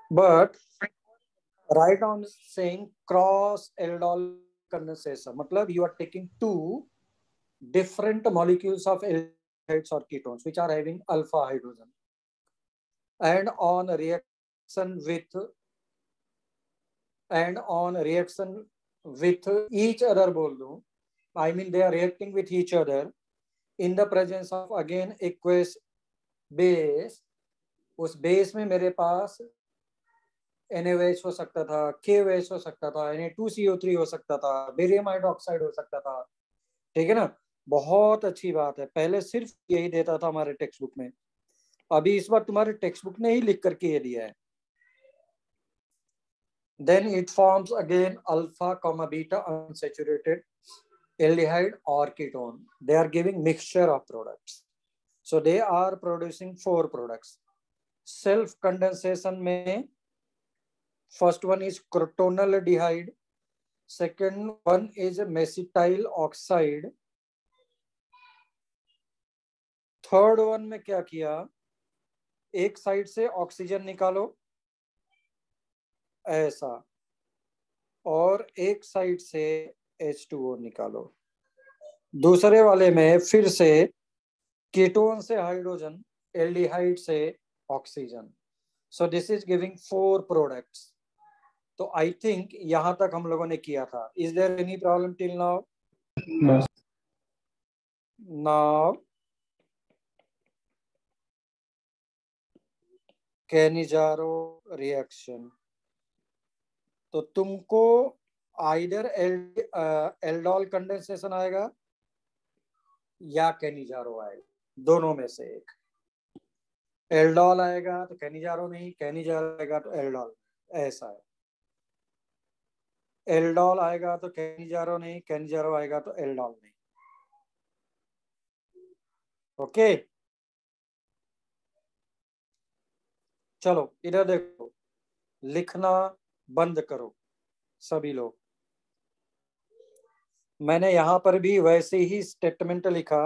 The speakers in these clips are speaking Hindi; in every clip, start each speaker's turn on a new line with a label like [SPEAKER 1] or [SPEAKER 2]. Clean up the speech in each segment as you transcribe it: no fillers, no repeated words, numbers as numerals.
[SPEAKER 1] but right on saying cross aldol condensation, मतलब you are taking two different molecules of aldehydes or ketones which are having alpha hydrogen, and on reaction with each other बोल दूं, I mean they are reacting with each other in the presence of again aqueous base. उस बेस में मेरे पास NaOH हो सकता था, KOH हो सकता था, Na2CO3 हो सकता था, बेरियम हाइड्रोक्साइड हो सकता था, ठीक है ना। बहुत अच्छी बात है, पहले सिर्फ यही देता था हमारे टेक्स्ट बुक में, अभी इस बार तुम्हारे टेक्स्ट बुक ने ही लिख करके ये दिया है। Then it forms again alpha comma beta unsaturated aldehyde or ketone. They are giving mixture of products, so they are producing 4 products. Self condensation में first one is crotonaldehyde, second one is mesityl oxide, third one में क्या किया, एक साइड से ऑक्सीजन निकालो ऐसा, और एक साइड से H2O निकालो, दूसरे वाले में फिर से कीटोन से हाइड्रोजन, एल्डिहाइड से oxygen. So this is giving 4 products. तो आई थिंक यहां तक हम लोगों ने किया था। Is there any problem till now? Now Cannizzaro reaction, तो तुमको आइदर एल्डोल कंडेंसेशन आएगा या कैनिजारो आएगा, दोनों में से एक। एल्डोल आएगा तो कैनिजारो नहीं, कैनिजारो आएगा तो एल्डोल, ऐसा है। एल्डोल आएगा तो कैनिजारो नहीं, कैनिजारो आएगा तो एल्डोल नहीं। ओके, चलो इधर देखो, लिखना बंद करो सभी लोग। मैंने यहां पर भी वैसे ही स्टेटमेंट लिखा,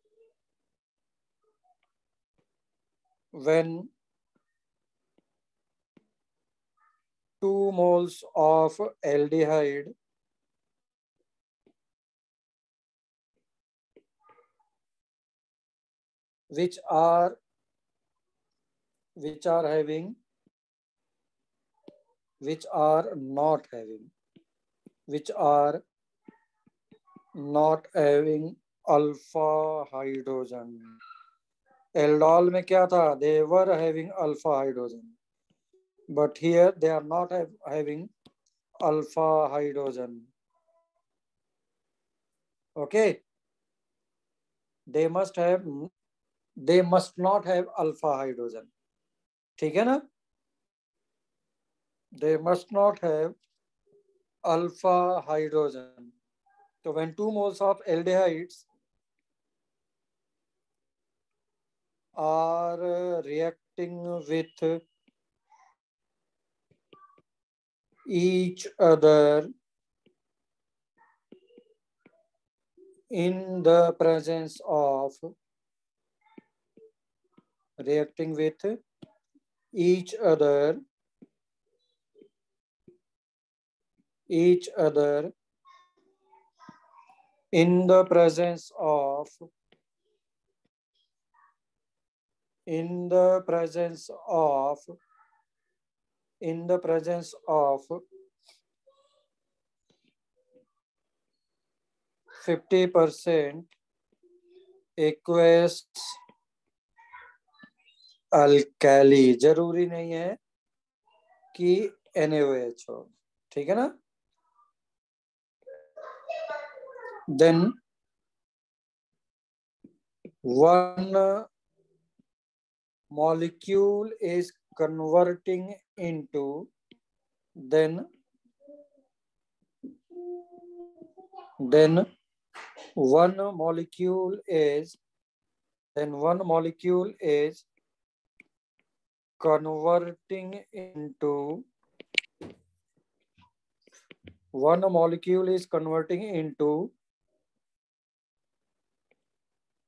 [SPEAKER 1] when 2 moles of aldehyde which are having which are not having alpha hydrogen. Aldol में क्या था, they were having alpha hydrogen, but here they are not having alpha hydrogen. Okay, they must not have alpha hydrogen, ठीक है ना। They must not have alpha hydrogen. So when 2 moles of aldehydes are reacting with each other in the presence of reacting with each other in the presence of 50% aqueous alkali, जरूरी नहीं है कि NaOH हो, ठीक है ना। Then one molecule is converting into, then one molecule is converting into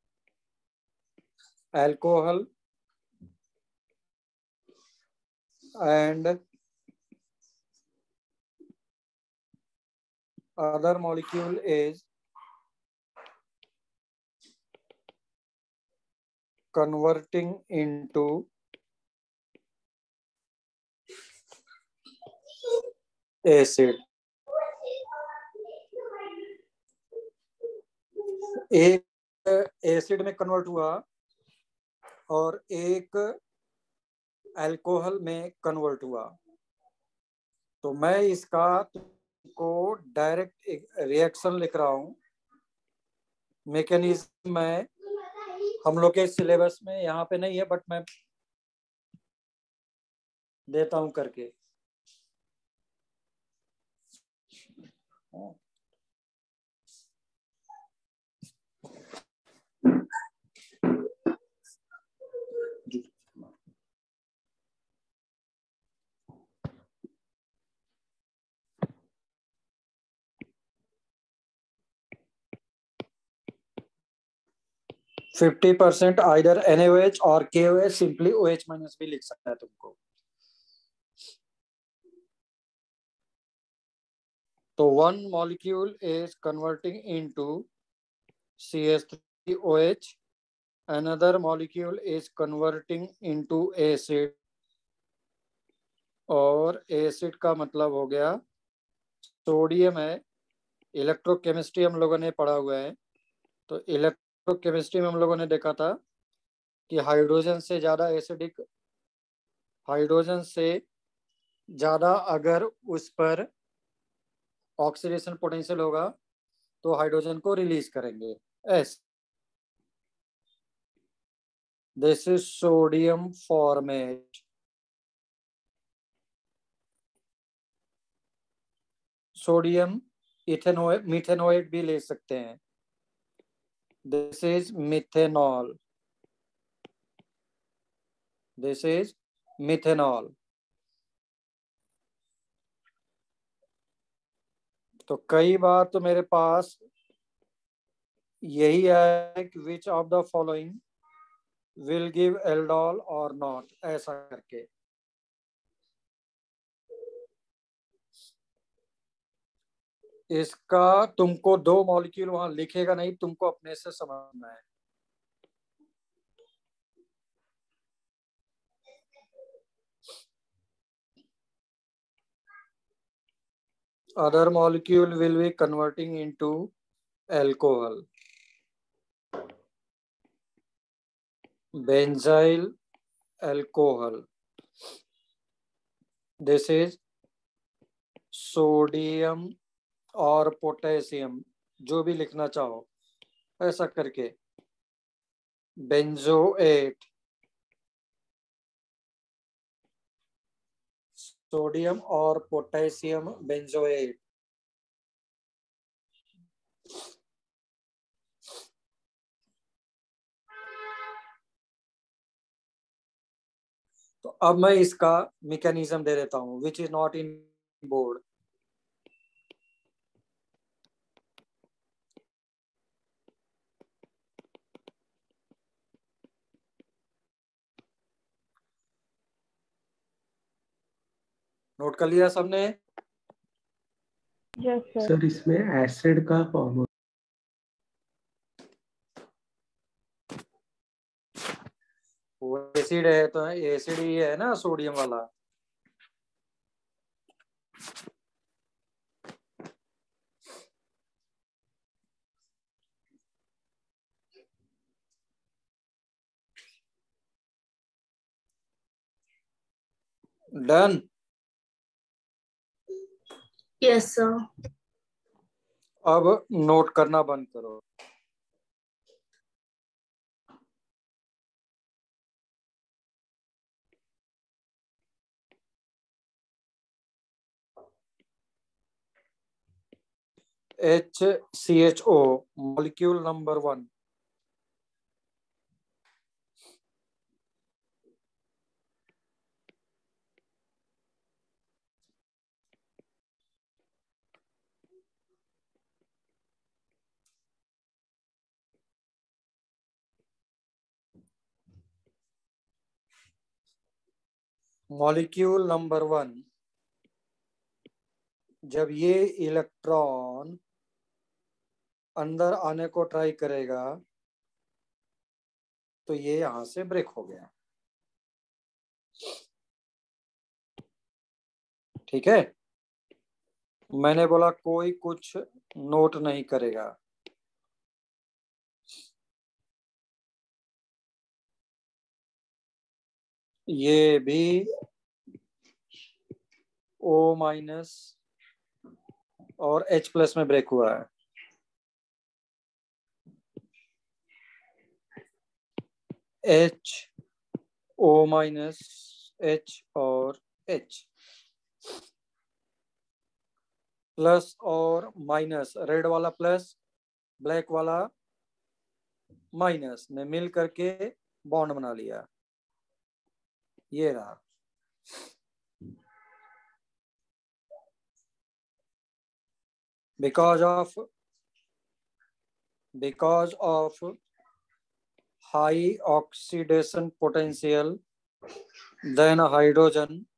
[SPEAKER 1] alcohol and other molecule is converting into acid. एक एसिड में कन्वर्ट हुआ और एक अल्कोहल में कन्वर्ट हुआ, तो मैं इसका को डायरेक्ट रिएक्शन लिख रहा हूं। मैकेनिज्म में हम लोग के सिलेबस में यहाँ पे नहीं है, बट मैं देता हूं करके। 50% आइदर NaOH और KOH, सिंपली OH माइनस भी लिख सकता है तुमको। तो one molecule is converting into CH3OH, another molecule is converting into acid, और एसिड का मतलब हो गया सोडियम है। इलेक्ट्रोकेमिस्ट्री हम लोगों ने पढ़ा हुआ है, तो इलेक्ट्रोकेमिस्ट्री में हम लोगों ने देखा था कि हाइड्रोजन से ज्यादा एसिडिक, हाइड्रोजन से ज्यादा अगर उस पर ऑक्सीडेशन पोटेंशियल होगा तो हाइड्रोजन को रिलीज करेंगे। As this is sodium formate. Sodium ethanoate, methanoate भी ले सकते हैं। This is methanol, this is methanol. तो कई बार तो मेरे पास यही है कि which of the following will give aldol और नॉट, ऐसा करके। इसका तुमको दो मॉलिक्यूल वहां लिखेगा नहीं, तुमको अपने से समझना है। Other molecule will be converting into alcohol. Benzyl alcohol. This is sodium और पोटेशियम, जो भी लिखना चाहो ऐसा करके। बेंजोएट, सोडियम और पोटेशियम बेंजोएट। तो अब मैं इसका मैकेनिज्म दे देता हूं, which is not in board. Note कर लिया सबने?
[SPEAKER 2] Yes sir.
[SPEAKER 3] सर इसमें एसिड का फॉर्म,
[SPEAKER 1] वो एसिड है तो एसिड ही है ना, सोडियम वाला। डन?
[SPEAKER 2] Yes sir.
[SPEAKER 1] अब नोट करना बंद करो। HCHO molecule number 1। Molecule number 1, जब ये इलेक्ट्रॉन अंदर आने को ट्राई करेगा तो ये यहां से ब्रेक हो गया। ठीक है, मैंने बोला कोई कुछ नोट नहीं करेगा। ये भी O- और H+ में ब्रेक हुआ है। H, O-, H और H, प्लस और माइनस, रेड वाला प्लस ब्लैक वाला माइनस ने मिल करके बॉन्ड बना लिया। ये रहा। because of high oxidation potential, then hydrogen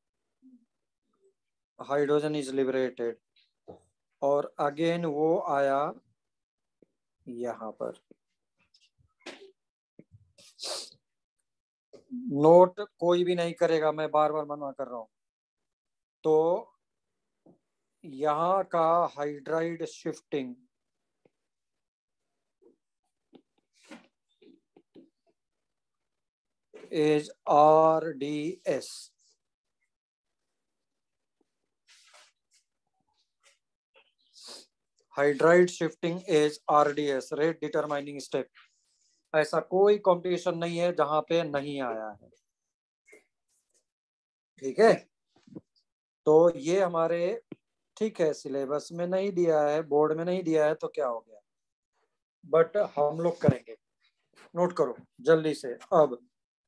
[SPEAKER 1] is liberated, और अगेन वो आया यहाँ पर। नोट कोई भी नहीं करेगा, मैं बार बार मना कर रहा हूं। तो यहाँ का hydride shifting is RDS। Hydride shifting is RDS, rate determining step. ऐसा कोई कंपटीशन नहीं है जहां पे नहीं आया है। ठीक है, तो ये हमारे, ठीक है, सिलेबस में नहीं दिया है, बोर्ड में नहीं दिया है तो क्या हो गया, बट हम लोग करेंगे। नोट करो जल्दी से। अब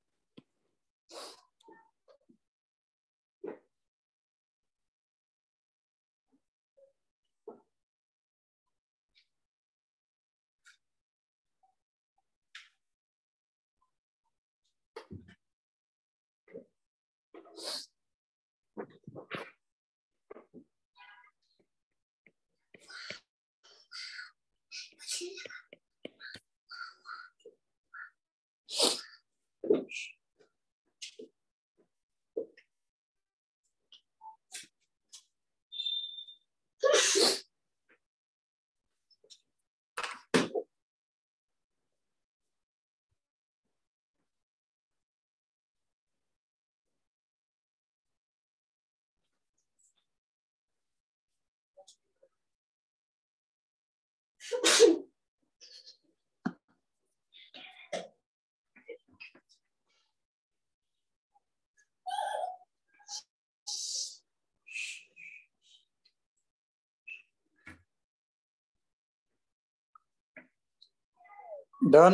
[SPEAKER 1] डन।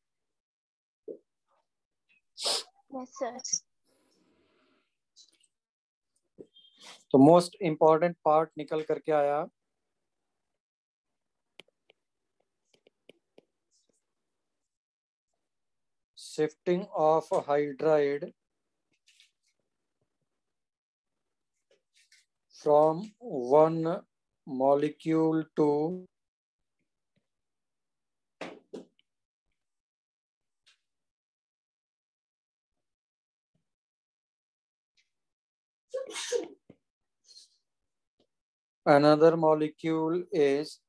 [SPEAKER 2] Yes, sir.
[SPEAKER 1] तो मोस्ट इंपॉर्टेंट पार्ट निकल करके आया, shifting of hydride from one molecule to another molecule is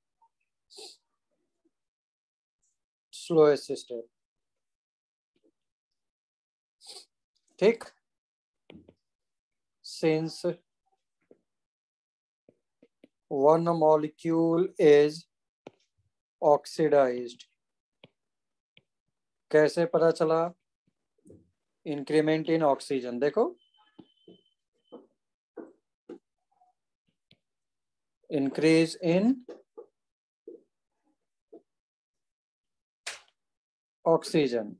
[SPEAKER 1] slowest step। ठीक, since one molecule is oxidized, कैसे पता चला, इंक्रीमेंट इन ऑक्सीजन। देखो, increase in oxygen.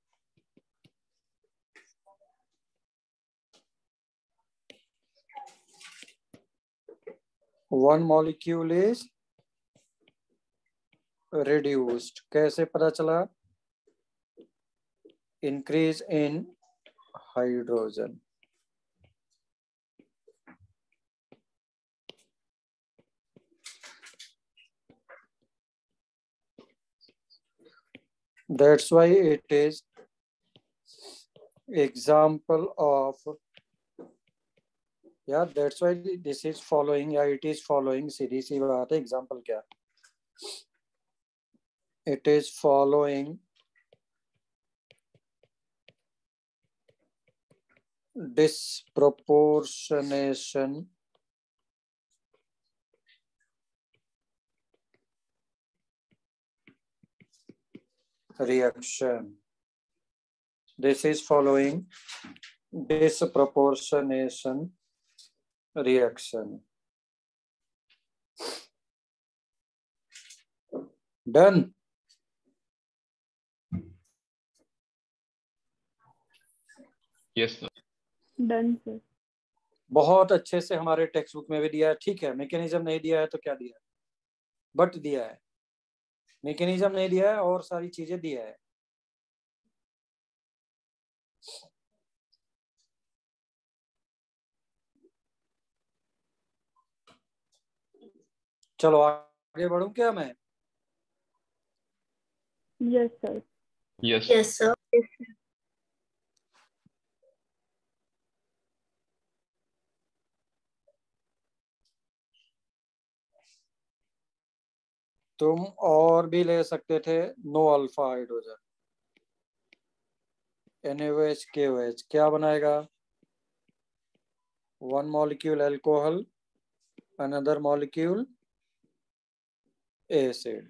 [SPEAKER 1] One molecule is reduced, कैसे पता चला, increase in hydrogen. That's why it is example of, yeah, that's why this is following, yeah, it is following, सीधी सी बात है, example क्या, it is following disproportionation reaction. This is following disproportionation reaction. Done.
[SPEAKER 4] Yes, sir.
[SPEAKER 2] Done, sir.
[SPEAKER 1] बहुत अच्छे से हमारे टेक्स्ट बुक में भी दिया है, ठीक है। मैकेनिज्म नहीं दिया है तो क्या दिया है, बट दिया है। मैकेनिज्म नहीं दिया है और सारी चीजें दिया है। चलो आगे बढ़ूं क्या मैं?
[SPEAKER 2] Yes, sir.
[SPEAKER 4] Yes.
[SPEAKER 5] Yes, sir.
[SPEAKER 1] तुम और भी ले सकते थे, no alpha hydrogen, NaOH KOH क्या बनाएगा? One molecule alcohol, another molecule acid.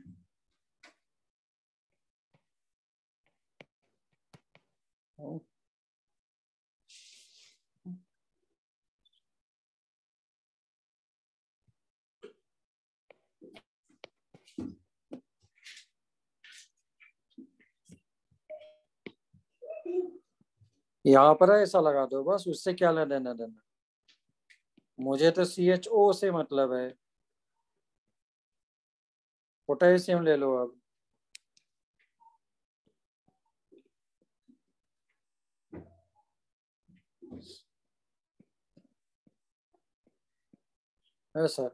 [SPEAKER 1] यहाँ पर ऐसा लगा दो बस, उससे क्या लेना देना, मुझे तो CHO से मतलब है। पोटेशियम ले लो अब, ऐसा।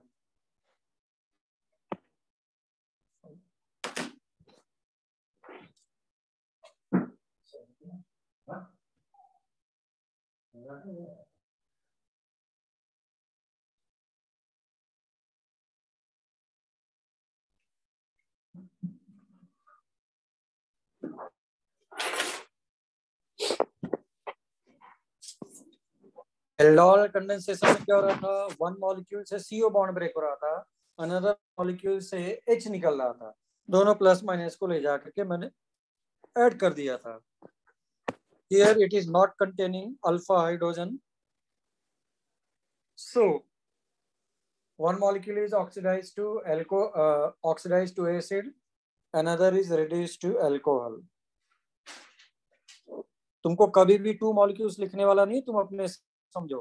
[SPEAKER 1] एल्डोल कंडेंसेशन में क्या हो रहा था, वन मॉलिक्यूल से CO बॉन्ड ब्रेक हो रहा था, अनदर मॉलिक्यूल से H निकल रहा था, दोनों प्लस माइनस को ले जाकर के मैंने ऐड कर दिया था। Here it is not containing alpha hydrogen, so one molecule is oxidized to acid, another is reduced to alcohol. तुमको कभी भी 2 मॉलिक्यूल्स लिखने वाला नहीं, तुम अपने समझो।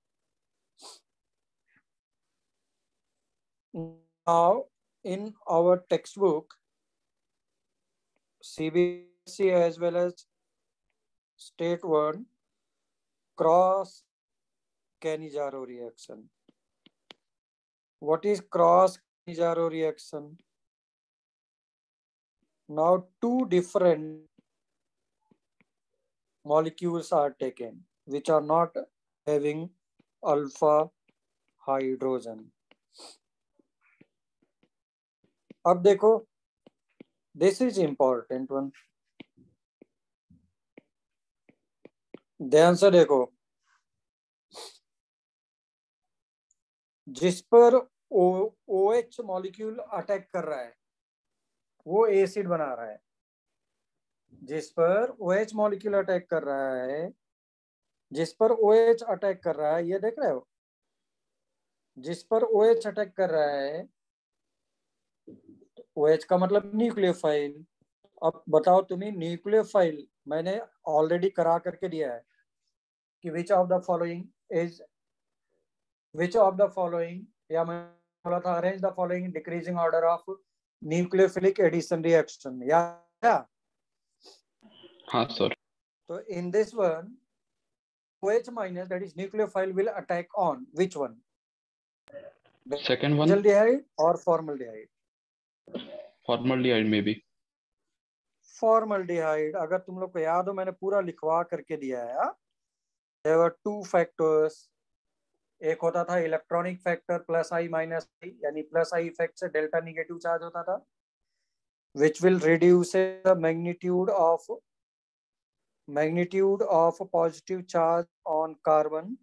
[SPEAKER 1] Now in our textbook, CBSE as well as State 1, cross Cannizzaro reaction. What is cross Cannizzaro reaction? Now 2 different molecules are taken which are not having alpha hydrogen. अब देखो, this is important one, ध्यान से देखो, जिस पर OH मॉलिक्यूल अटैक कर रहा है वो एसिड बना रहा है, जिस पर OH मॉलिक्यूल अटैक कर रहा है, जिस पर OH अटैक कर रहा है, ये देख रहे हो, जिस पर OH अटैक कर रहा है, OH का मतलब न्यूक्लियोफाइल। अब बताओ तुम्हें न्यूक्लियोफाइल मैंने ऑलरेडी करा करके दिया है कि विच ऑफ द फॉलोइंग, या मैं बोला था arrange the following decreasing order of nucleophilic addition reaction, या
[SPEAKER 4] हाँ सर।
[SPEAKER 1] तो in this one OH minus, that is nucleophile, will attack on which one?
[SPEAKER 4] Second one.
[SPEAKER 1] Benzaldehyde or formaldehyde?
[SPEAKER 4] Formaldehyde maybe.
[SPEAKER 1] Formaldehyde, अगर तुम लोग को याद हो मैंने पूरा लिखवा करके दिया है। देयर वर टू फैक्टर्स, एक होता था electronic factor plus I minus I, यानी प्लस आई इफेक्ट से डेल्टा निगेटिव चार्ज होता था, which will reduce the magnitude of positive charge on carbon।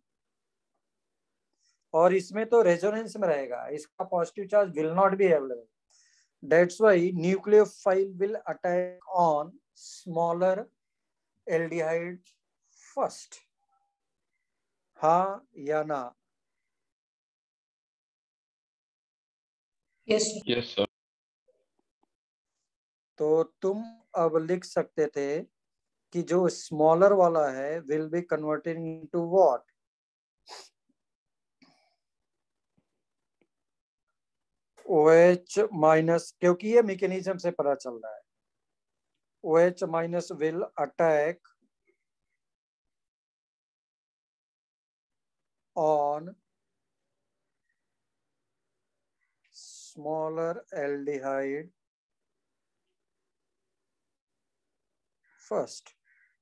[SPEAKER 1] और इसमें तो रेजोनेंस में रहेगा, इसका positive charge will not be available. That's why nucleophile will attack on smaller aldehyde first. हाँ या ना?
[SPEAKER 5] Yes, sir.
[SPEAKER 4] Yes, sir.
[SPEAKER 1] तो तुम अब लिख सकते थे कि जो स्मॉलर वाला है will be converted into what? OH minus, क्योंकि ये मैकेनिज्म से पता चल रहा है। OH minus will attack on smaller aldehyde first.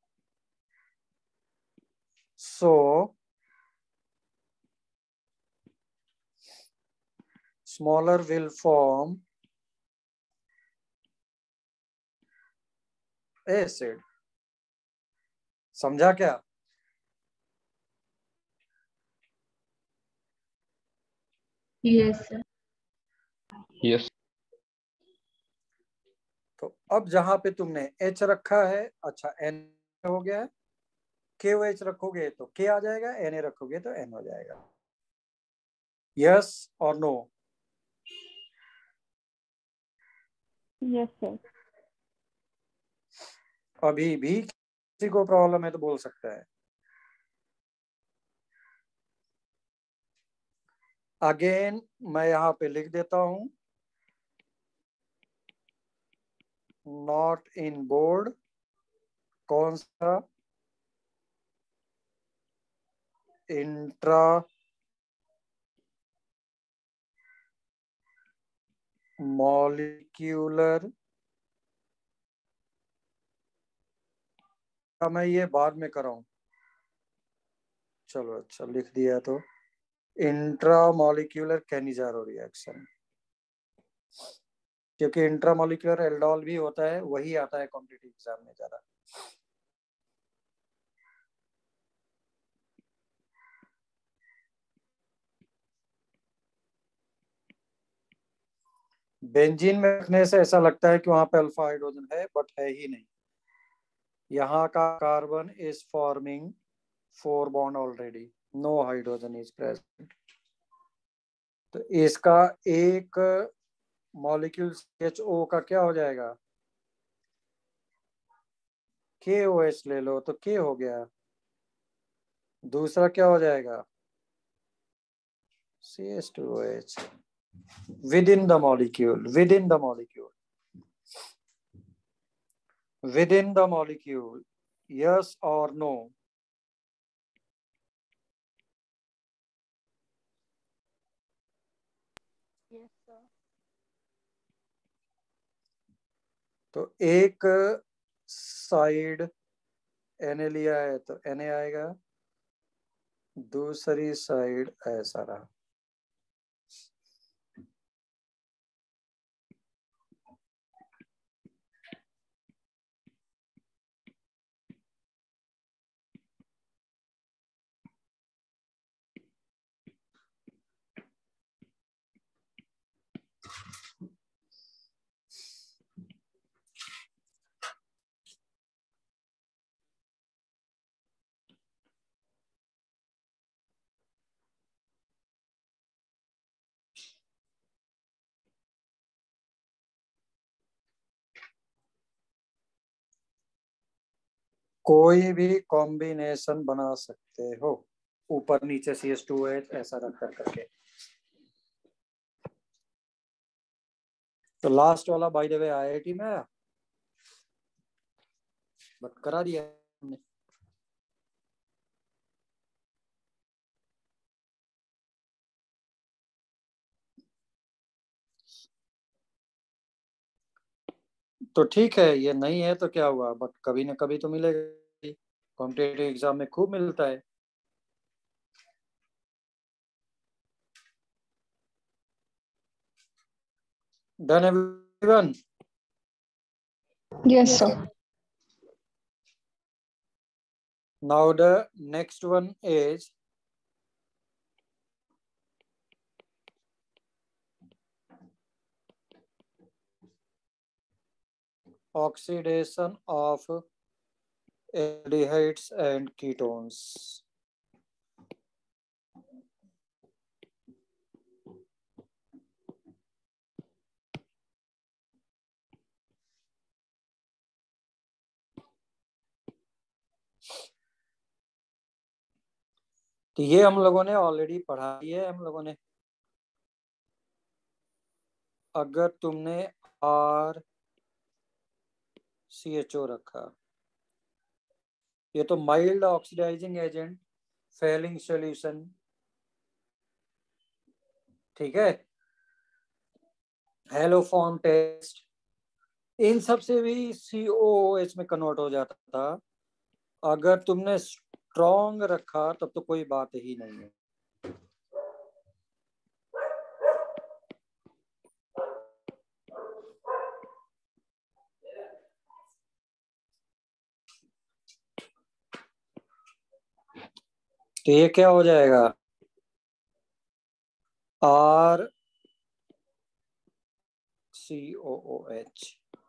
[SPEAKER 1] So smaller will form acid। समझा क्या?
[SPEAKER 2] Yes, sir.
[SPEAKER 4] Yes.
[SPEAKER 1] तो अब जहां पे तुमने H रखा है, अच्छा N हो गया है, KOH रखोगे तो K आ जाएगा, Na रखोगे तो N हो जाएगा। यस और नो?
[SPEAKER 2] Yes, sir.
[SPEAKER 1] अभी भी किसी को प्रॉब्लम है तो बोल सकता है। अगेन मैं यहाँ पे लिख देता हूं, नॉट इन बोर्ड। कौन सा? इंट्रा मॉलिक्यूलर, मैं ये बाद में कराऊं, चलो अच्छा लिख दिया। तो इंट्रा मॉलिक्यूलर कैनिजारो रिएक्शन, क्योंकि इंट्रा मॉलिक्यूलर एल्डोल भी होता है, वही आता है कॉम्पिटिटिव एग्जाम में ज्यादा। बेंजीन में रखने से ऐसा लगता है कि वहां पे अल्फा हाइड्रोजन है, बट है ही नहीं। यहाँ का carbon is forming 4 bond already, no hydrogen is present. तो इसका एक मॉलिक्यूल CHO का क्या हो जाएगा? KOH ले लो तो K हो गया। दूसरा क्या हो जाएगा? CH2OH within the molecule, within the molecule, within the molecule, yes or no?
[SPEAKER 2] Yes, sir.
[SPEAKER 1] तो एक साइड Na लिया है तो Na आएगा, दूसरी साइड ऐसा रहा। कोई भी कॉम्बिनेशन बना सकते हो, ऊपर नीचे CH2OH ऐसा रख कर करके। तो लास्ट वाला बाय द वे IIT में आया, बट करा दिया हमने। तो ठीक है, ये नहीं है तो क्या हुआ, बट कभी ना कभी तो मिलेगा, कॉम्पिटेटिव एग्जाम में खूब मिलता है। Done everyone?
[SPEAKER 2] Yes, sir.
[SPEAKER 1] Now the next one is oxidation of aldehydes and ketones. तो ये हम लोगों ने ऑलरेडी पढ़ाई है हम लोगों ने। अगर तुमने RCHO रखा, ये तो mild oxidising agent, Fehling solution, ठीक है, हेलोफॉर्म टेस्ट, इन सब से भी COOH में कन्वर्ट हो जाता था। अगर तुमने स्ट्रॉन्ग रखा तब तो कोई बात ही नहीं है। तो ये क्या हो जाएगा, RCOOH।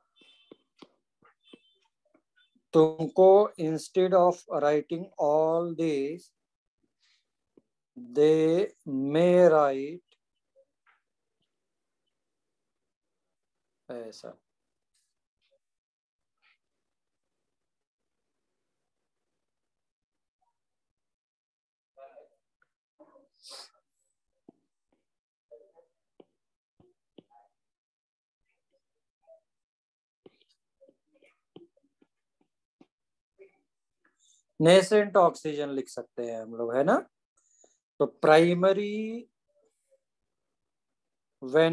[SPEAKER 1] तुमको instead of writing all this, they may write ऐसा। नेसेंट ऑक्सीजन लिख सकते हैं हम लोग, है ना। तो primary when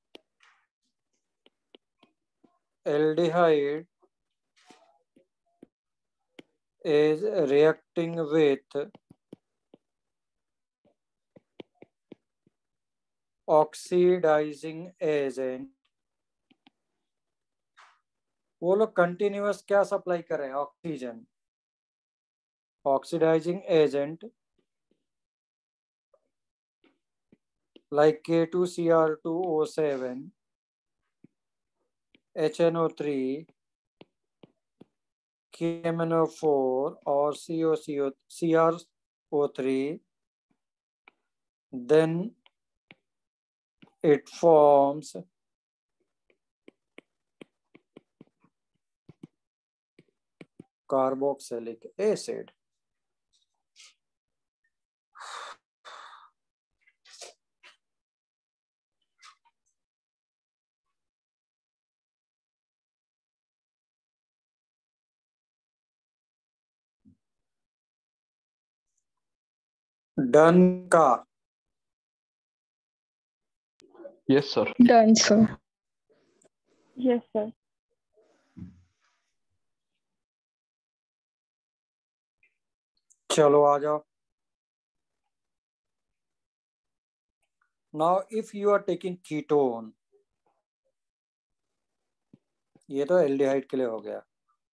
[SPEAKER 1] aldehyde is reacting with oxidizing agent, वो लोग कंटिन्यूअस क्या सप्लाई कर रहे हैं, oxygen, oxidising agent like K2Cr2O7, HNO3, KMNO4 और CrO3, then it forms carboxylic acid. Done का?
[SPEAKER 4] Yes, sir.
[SPEAKER 2] Done, sir. Yes, sir.
[SPEAKER 1] चलो आ जाओ। Now if you are taking ketone, ये तो एल्डिहाइड के लिए हो गया।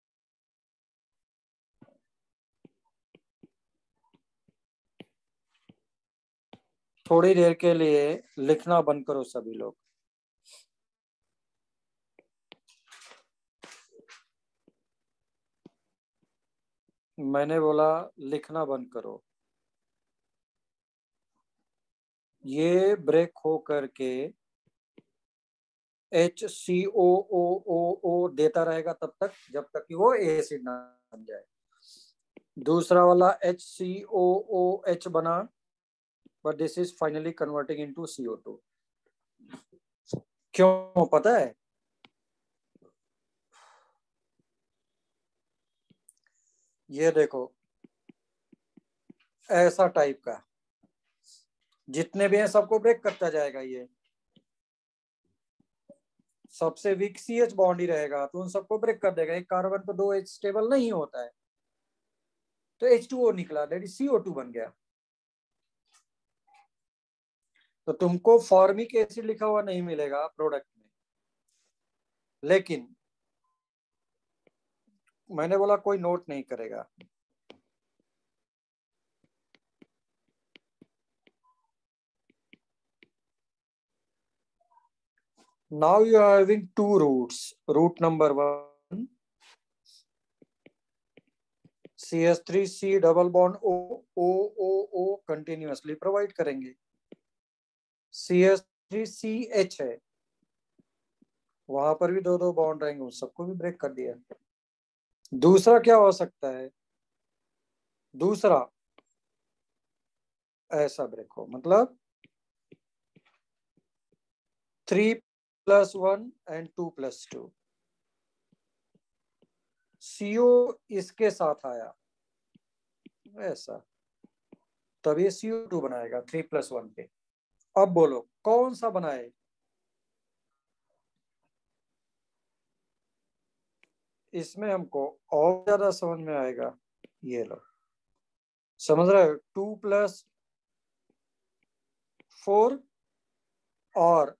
[SPEAKER 1] थोड़ी देर के लिए लिखना बंद करो सभी लोग। मैंने बोला लिखना बंद करो। ये ब्रेक हो करके HCOOO देता रहेगा तब तक, जब तक कि वो एसिड ना बन जाए। दूसरा वाला HCOOH बना, but this is finally converting into CO2। क्यों पता है? ये देखो ऐसा टाइप का, जितने भी हैं सबको ब्रेक करता जाएगा ये। सबसे वीक CH बॉन्ड ही रहेगा, तो उन सबको ब्रेक कर देगा। एक कार्बन पे 2 H स्टेबल नहीं होता है, तो H2O निकला, दैट इज CO2 बन गया। तो तुमको फॉर्मिक एसिड लिखा हुआ नहीं मिलेगा प्रोडक्ट में, लेकिन मैंने बोला कोई नोट नहीं करेगा। Now you are having two roots. Root number 1, CH3C double bond O continuously provide करेंगे। CH3CH है, वहां पर भी 2 बॉन्ड रहेंगे, उन सबको भी ब्रेक कर दिया। दूसरा क्या हो सकता है? दूसरा ऐसा ब्रेक हो, मतलब 3+1 and 2+2, CO इसके साथ आया ऐसा, तब ये CO2 बनाएगा 3+1 पे। अब बोलो कौन सा बनाए? इसमें हमको और ज्यादा समझ में आएगा, ये लो, समझ रहे हो? 2+4 और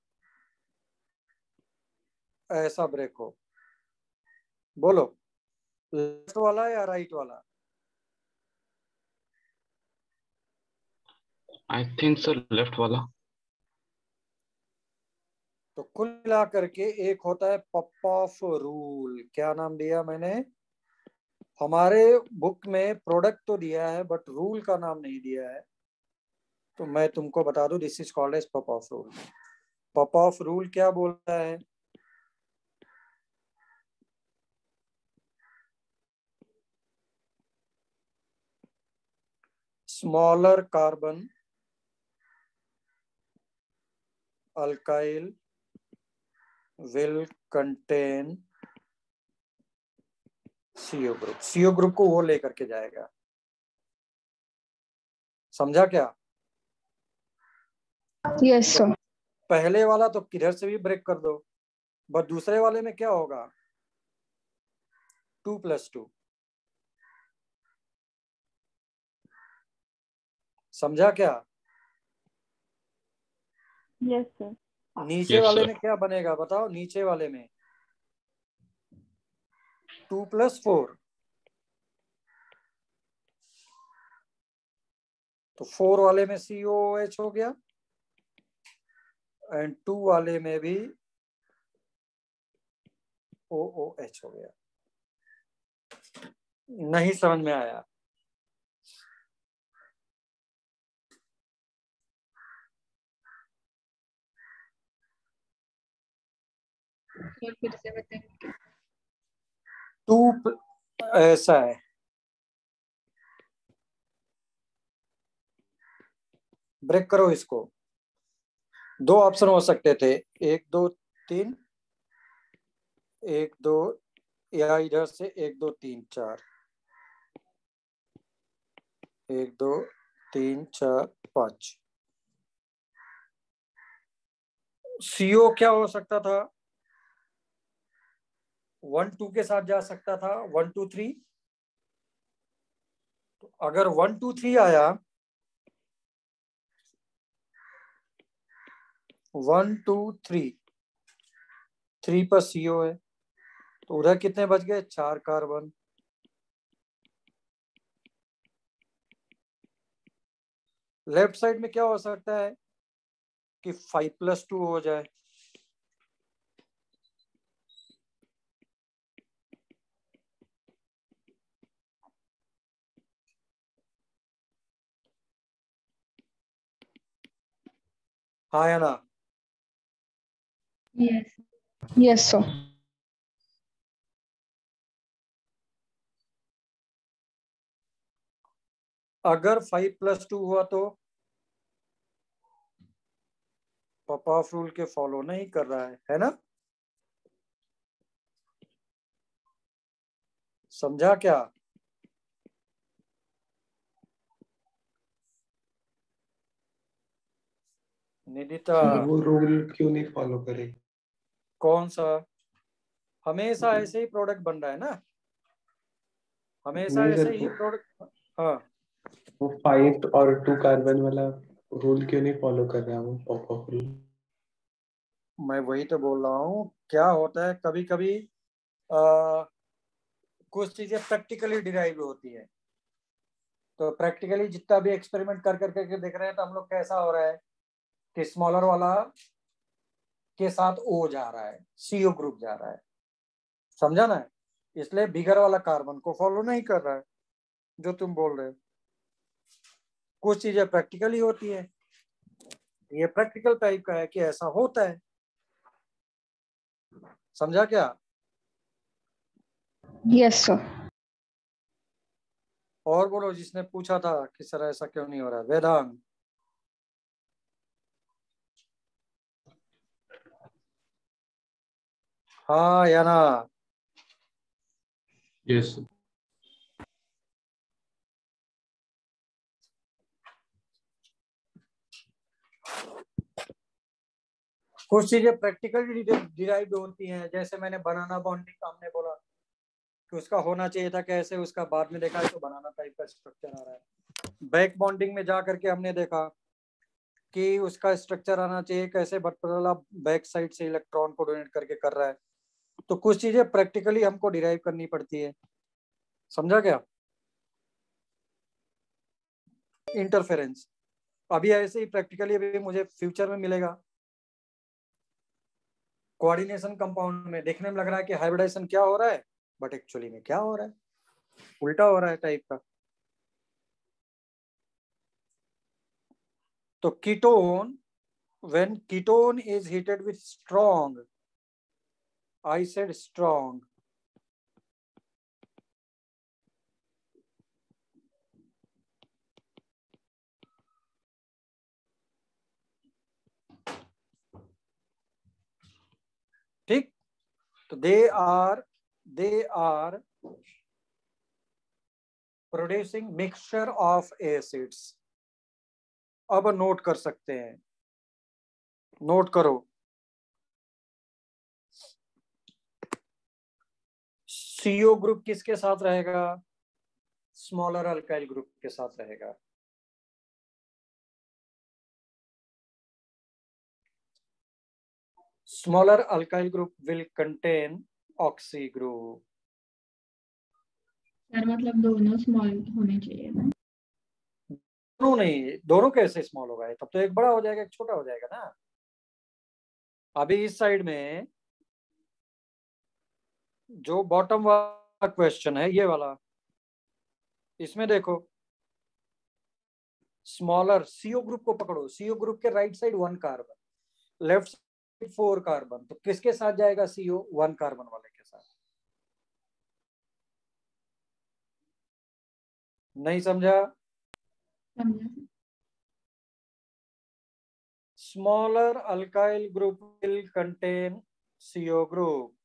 [SPEAKER 1] ऐसा ब्रेक हो, बोलो लेफ्ट वाला या राइट वाला?
[SPEAKER 4] आई थिंक सर लेफ्ट वाला।
[SPEAKER 1] तो कुल मिला करके एक होता है पॉप-ऑफ रूल। क्या नाम दिया मैंने? हमारे बुक में प्रोडक्ट तो दिया है बट रूल का नाम नहीं दिया है, तो मैं तुमको बता दूं, this is called as pop off rule. Pop off rule क्या बोलता है? Smaller carbon alkyl will contain CO group. CO group को वो लेकर के जाएगा, समझा क्या?
[SPEAKER 2] Yes, sir.
[SPEAKER 1] पहले वाला तो किधर से भी ब्रेक कर दो, बट दूसरे वाले में क्या होगा? 2+2, समझा क्या?
[SPEAKER 2] Yes, sir.
[SPEAKER 1] नीचे
[SPEAKER 4] यस
[SPEAKER 1] वाले
[SPEAKER 4] सर।
[SPEAKER 1] में क्या बनेगा बताओ? नीचे वाले में 2+4, तो 4 वाले में COOH हो गया एंड 2 वाले में भी OOH हो गया। नहीं समझ में आया?
[SPEAKER 2] फिर से बताएंगे।
[SPEAKER 1] 2 ऐसा है, ब्रेक करो इसको। 2 ऑप्शन हो सकते थे, 1 2 3, 1 2, या इधर से 1 2 3 4, 1 2 3 4 5। CO क्या हो सकता था? 1 2 के साथ जा सकता था, 1 2 3। तो अगर 1 2 3 आया, 1 2 3, 3 पर CO है, तो उधर कितने बच गए? 4 कार्बन। लेफ्ट साइड में क्या हो सकता है कि 5+2 हो जाए? हाँ या ना?
[SPEAKER 2] Yes. Yes, sir.
[SPEAKER 1] अगर 5+2 हुआ तो पॉप-ऑफ रूल के फॉलो नहीं कर रहा है ना? समझा क्या? निदिता
[SPEAKER 3] सर वो रूल क्यों नहीं फॉलो करे?
[SPEAKER 1] कौन सा? हमेशा ऐसे ही प्रोडक्ट बन रहा है ना, हमेशा
[SPEAKER 3] नहीं
[SPEAKER 1] ऐसे
[SPEAKER 3] सर,
[SPEAKER 1] ही प्रोडक्ट। हाँ,
[SPEAKER 3] वो 5 और 2 कार्बन वाला रूल क्यों नहीं फॉलो कर रहा है वो पॉपअप रूल?
[SPEAKER 1] मैं वही तो बोल रहा हूँ, क्या होता है कभी कभी कुछ चीजें प्रैक्टिकली डिराइव होती है, तो प्रैक्टिकली जितना भी एक्सपेरिमेंट कर करके देख रहे हैं, तो हम लोग कैसा हो रहा है कि स्मॉलर वाला के साथ ओ जा रहा है, सीओ ग्रुप जा रहा है, समझा ना? इसलिए बिगर वाला कार्बन को फॉलो नहीं कर रहा है, जो तुम बोल रहे हो। कुछ चीजें प्रैक्टिकली होती है, ये प्रैक्टिकल टाइप का है कि ऐसा होता है, समझा क्या?
[SPEAKER 2] Yes, sir.
[SPEAKER 1] और बोलो, जिसने पूछा था कि सर ऐसा क्यों नहीं हो रहा है, वेदांत। हाँ या ना?
[SPEAKER 3] यस।
[SPEAKER 1] कुछ चीजें प्रैक्टिकली डिराइव्ड होती हैं, जैसे मैंने बनाना बॉन्डिंग का हमने बोला कि उसका होना चाहिए था कैसे, उसका बाद में देखा है तो बनाना टाइप का स्ट्रक्चर आ रहा है। बैक बॉन्डिंग में जा करके हमने देखा कि उसका स्ट्रक्चर आना चाहिए कैसे, बट वाला बैक साइड से इलेक्ट्रॉन को डोनेट करके कर रहा है। तो कुछ चीजें प्रैक्टिकली हमको डिराइव करनी पड़ती है, समझा क्या? इंटरफेरेंस अभी ऐसे ही प्रैक्टिकली अभी मुझे फ्यूचर में मिलेगा। कोऑर्डिनेशन कंपाउंड में देखने में लग रहा है कि हाइब्रिडाइजेशन क्या हो रहा है, बट एक्चुअली में क्या हो रहा है, उल्टा हो रहा है टाइप का। तो ketone, when ketone is heated with strong, I said strong, ठीक? तो they are producing mixture of acids। अब नोट कर सकते हैं, नोट करो। सीओ ग्रुप किसके साथ रहेगा? स्मॉलर अल्काइल ग्रुप के साथ रहेगा। Smaller alkyl group will contain oxy group.
[SPEAKER 2] Sir मतलब दोनों स्मॉल होने चाहिए ना?
[SPEAKER 1] दोनों नहीं, दोनों कैसे स्मॉल होगा? तब तो एक बड़ा हो जाएगा एक छोटा हो जाएगा ना। अभी इस साइड में जो बॉटम वाला क्वेश्चन है, ये वाला, इसमें देखो स्मॉलर सीओ ग्रुप को पकड़ो, सीओ ग्रुप के right side 1 carbon, left side 4 carbon, तो किसके साथ जाएगा सीओ? 1 कार्बन वाले के साथ। नहीं समझा?
[SPEAKER 2] समझा।
[SPEAKER 1] Smaller alkyl group will contain CO group.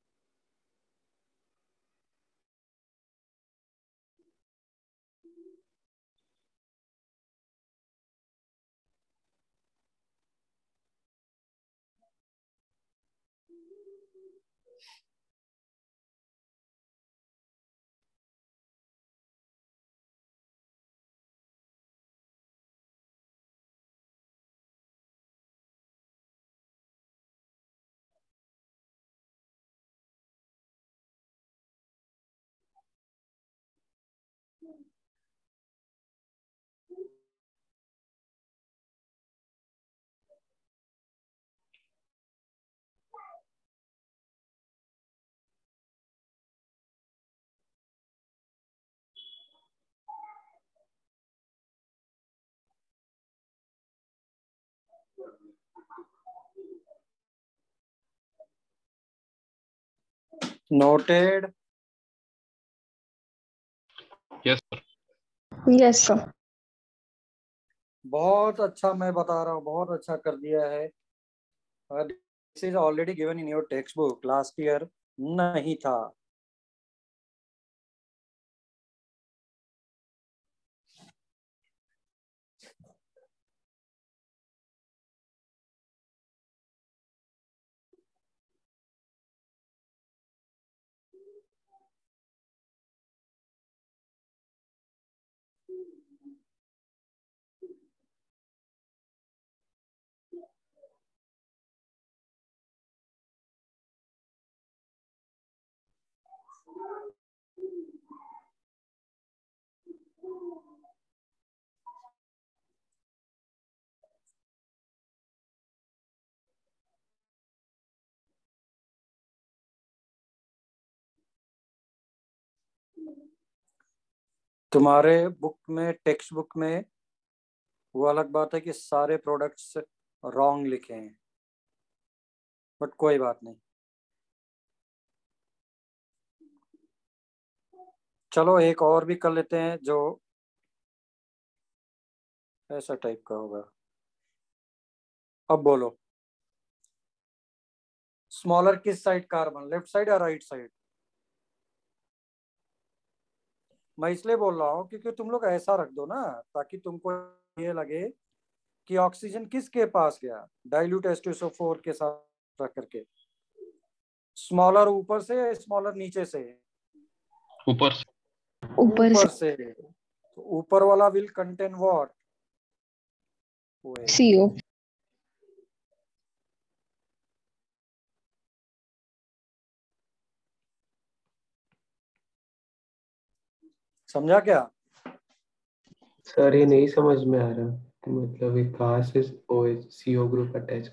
[SPEAKER 1] Noted.
[SPEAKER 4] Yes sir.
[SPEAKER 2] Yes, sir.
[SPEAKER 1] बहुत अच्छा, मैं बता रहा हूँ, बहुत अच्छा कर दिया है। This is already given in your text book, last year नहीं था। तुम्हारे बुक में, टेक्स्ट बुक में वो अलग बात है कि सारे प्रोडक्ट्स रॉन्ग लिखे हैं, बट कोई बात नहीं। चलो एक और भी कर लेते हैं जो ऐसा टाइप का होगा। अब बोलो, स्मॉलर किस साइड कार्बन, लेफ्ट साइड या राइट साइड? मैं इसलिए बोल रहा हूँ क्योंकि तुम लोग ऐसा रख दो ना, ताकि तुमको ये लगे कि ऑक्सीजन किसके पास गया, डाइल्यूट H2SO4 के साथ रख करके। स्मॉलर ऊपर से या स्मॉलर नीचे से?
[SPEAKER 4] ऊपर से।
[SPEAKER 2] ऊपर
[SPEAKER 1] ऊपर
[SPEAKER 2] से
[SPEAKER 1] से। तो ऊपर वाला विल कंटेन व्हाट?
[SPEAKER 2] CO।
[SPEAKER 1] समझा क्या?
[SPEAKER 3] सर ये नहीं समझ में आ रहा, मतलब ये कहाँ से CO ग्रुप अटैच।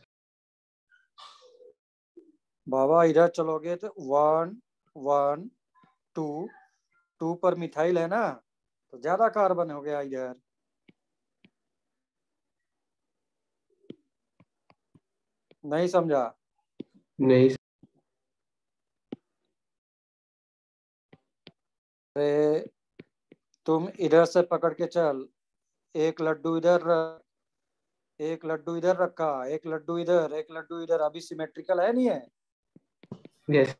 [SPEAKER 1] बाबा इधर चलोगे तो 1 1 2 2 पर मिथाइल है ना, तो ज्यादा कार्बन हो गया इधर। नहीं समझा?
[SPEAKER 3] नहीं।
[SPEAKER 1] अरे तुम इधर से पकड़ के चल, एक लड्डू इधर रख, एक लड्डू इधर रखा, एक लड्डू इधर, एक लड्डू इधर, अभी सिमेट्रिकल है नहीं है?
[SPEAKER 3] यस।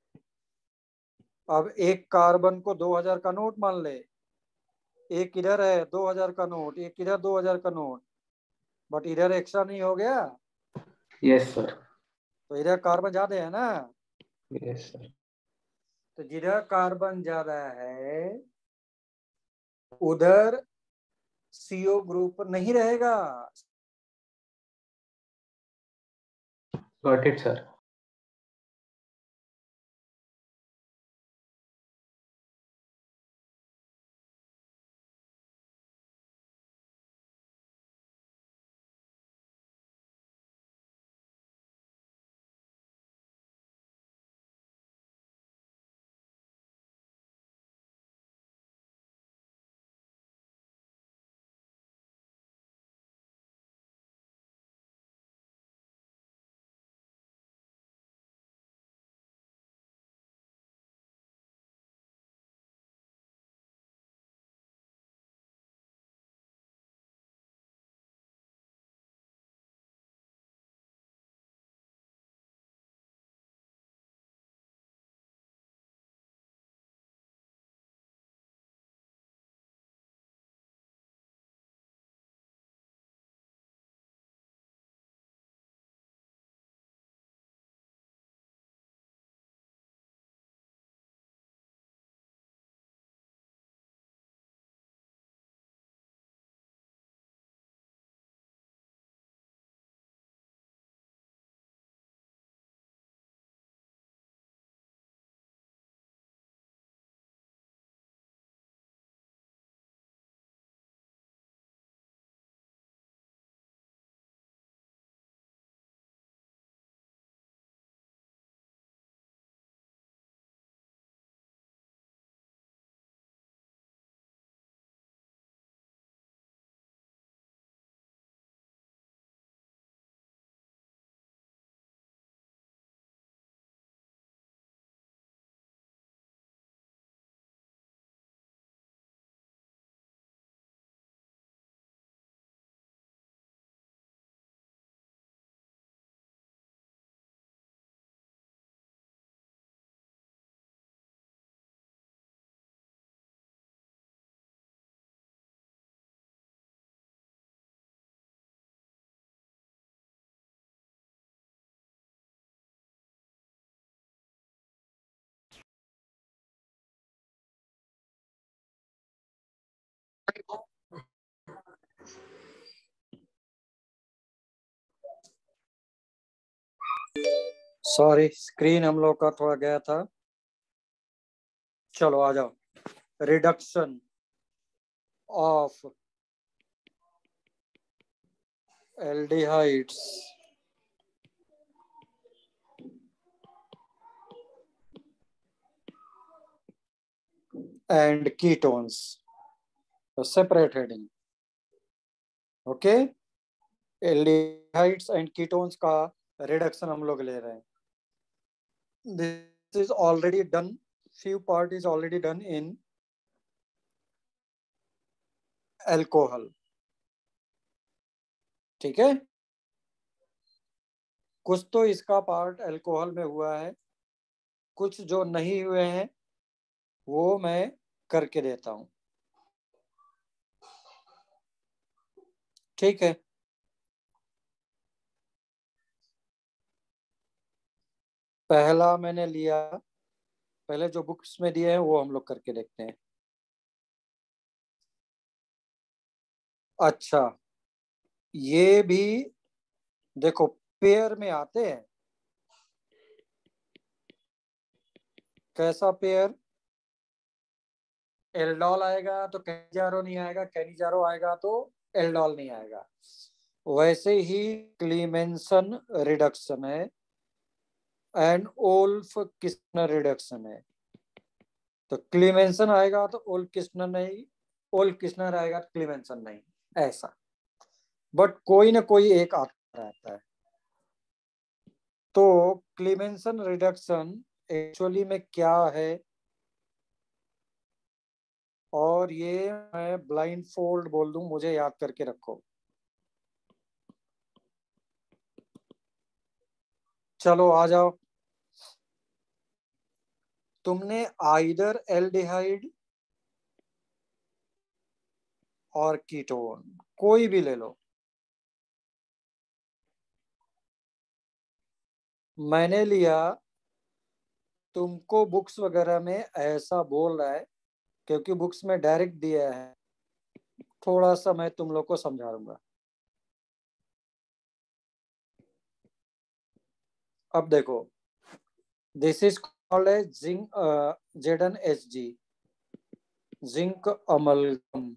[SPEAKER 1] अब एक कार्बन को 2000 का नोट मान ले, एक इधर है 2000 का नोट, एक इधर 2000 का नोट, बट इधर एक्स्ट्रा नहीं हो गया?
[SPEAKER 3] Yes sir.
[SPEAKER 1] तो इधर कार्बन ज्यादा है ना?
[SPEAKER 3] Yes sir.
[SPEAKER 1] तो जिधर कार्बन ज्यादा है उधर CO ग्रुप नहीं रहेगा।
[SPEAKER 3] Got it sir.
[SPEAKER 1] Sorry, screen हम लोग का थोड़ा गया था। चलो आ जाओ। Reduction of aldehydes and ketones. Separate heading. Okay, aldehydes and ketones का रिडक्शन हम लोग ले रहे हैं। This is already done, few part is already done in alcohol। ठीक है, कुछ तो इसका पार्ट अल्कोहल में हुआ है, कुछ जो नहीं हुए हैं वो मैं करके देता हूं। ठीक है, पहला मैंने लिया, पहले जो बुक्स में दिए हैं वो हम लोग करके देखते हैं। अच्छा, ये भी देखो पेयर में आते हैं। कैसा पेयर? एल्डोल आएगा तो कैनिजारो नहीं आएगा, कैनिजारो आएगा तो एल्डोल नहीं आएगा। वैसे ही क्लीमेंसन रिडक्शन है एंड ओल्फ किस्नर रिडक्शन है। तो क्लीमेंसन आएगा तो ओल्फ किस्नर नहीं, ओल्फ किस्नर आएगा तो क्लीमेंसन नहीं, ऐसा। बट कोई ना कोई एक आता रहता है। तो क्लीमेंसन रिडक्शन एक्चुअली में क्या है, और ये मैं ब्लाइंड फोल्ड बोल दूं, मुझे याद करके रखो। चलो आ जाओ, तुमने आइदर एल्डिहाइड और कीटोन कोई भी ले लो। मैंने लिया, तुमको बुक्स वगैरह में ऐसा बोल रहा है क्योंकि बुक्स में डायरेक्ट दिया है, थोड़ा सा मैं तुम लोग को समझा दूंगा। अब देखो, this is called a zinc ZnHg, zinc amalgam.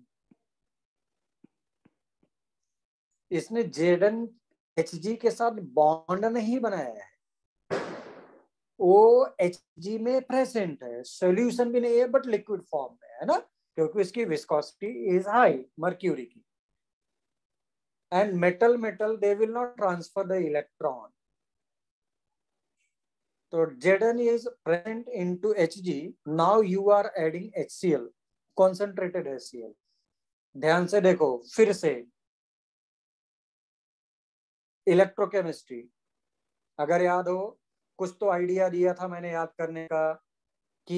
[SPEAKER 1] इसने ZnHg के साथ बॉन्ड नहीं बनाया है, वो Hg में प्रेजेंट है, सॉल्यूशन भी नहीं है बट लिक्विड फॉर्म में है ना, क्योंकि इसकी विस्कोसिटी इज हाई मर्क्यूरी की। And metal metal they will not transfer the electron. तो Zn is present into Hg, now you are adding HCl, concentrated HCl। ध्यान से देखो फिर से, इलेक्ट्रोकेमिस्ट्री अगर याद हो, कुछ तो आइडिया दिया था मैंने याद करने का कि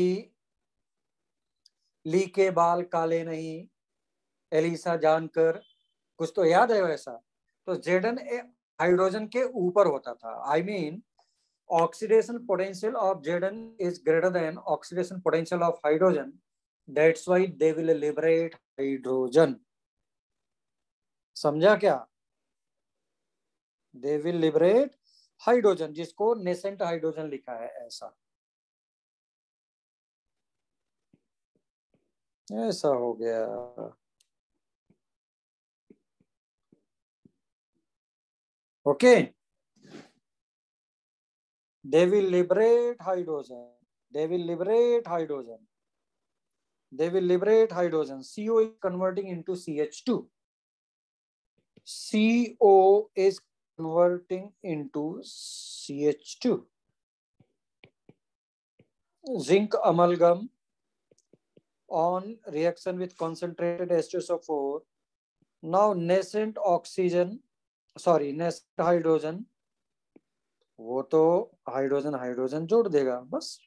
[SPEAKER 1] ली के बाल काले नहीं, एलिसा जानकर, कुछ तो याद है वैसा। तो Zn हाइड्रोजन के ऊपर होता था, I mean oxidation potential of Zn is greater than oxidation potential of hydrogen, that's why they will liberate hydrogen। समझा क्या? they will liberate hydrogen, जिसको nascent hydrogen लिखा है ऐसा, ऐसा हो गया। Okay, they will liberate hydrogen, they will liberate hydrogen, they will liberate hydrogen। CO is converting into CH2, CO is converting into CH2। Zinc amalgam on reaction with concentrated H2SO4, now nascent oxygen, sorry nascent hydrogen, वो तो हाइड्रोजन हाइड्रोजन जोड़ देगा बस।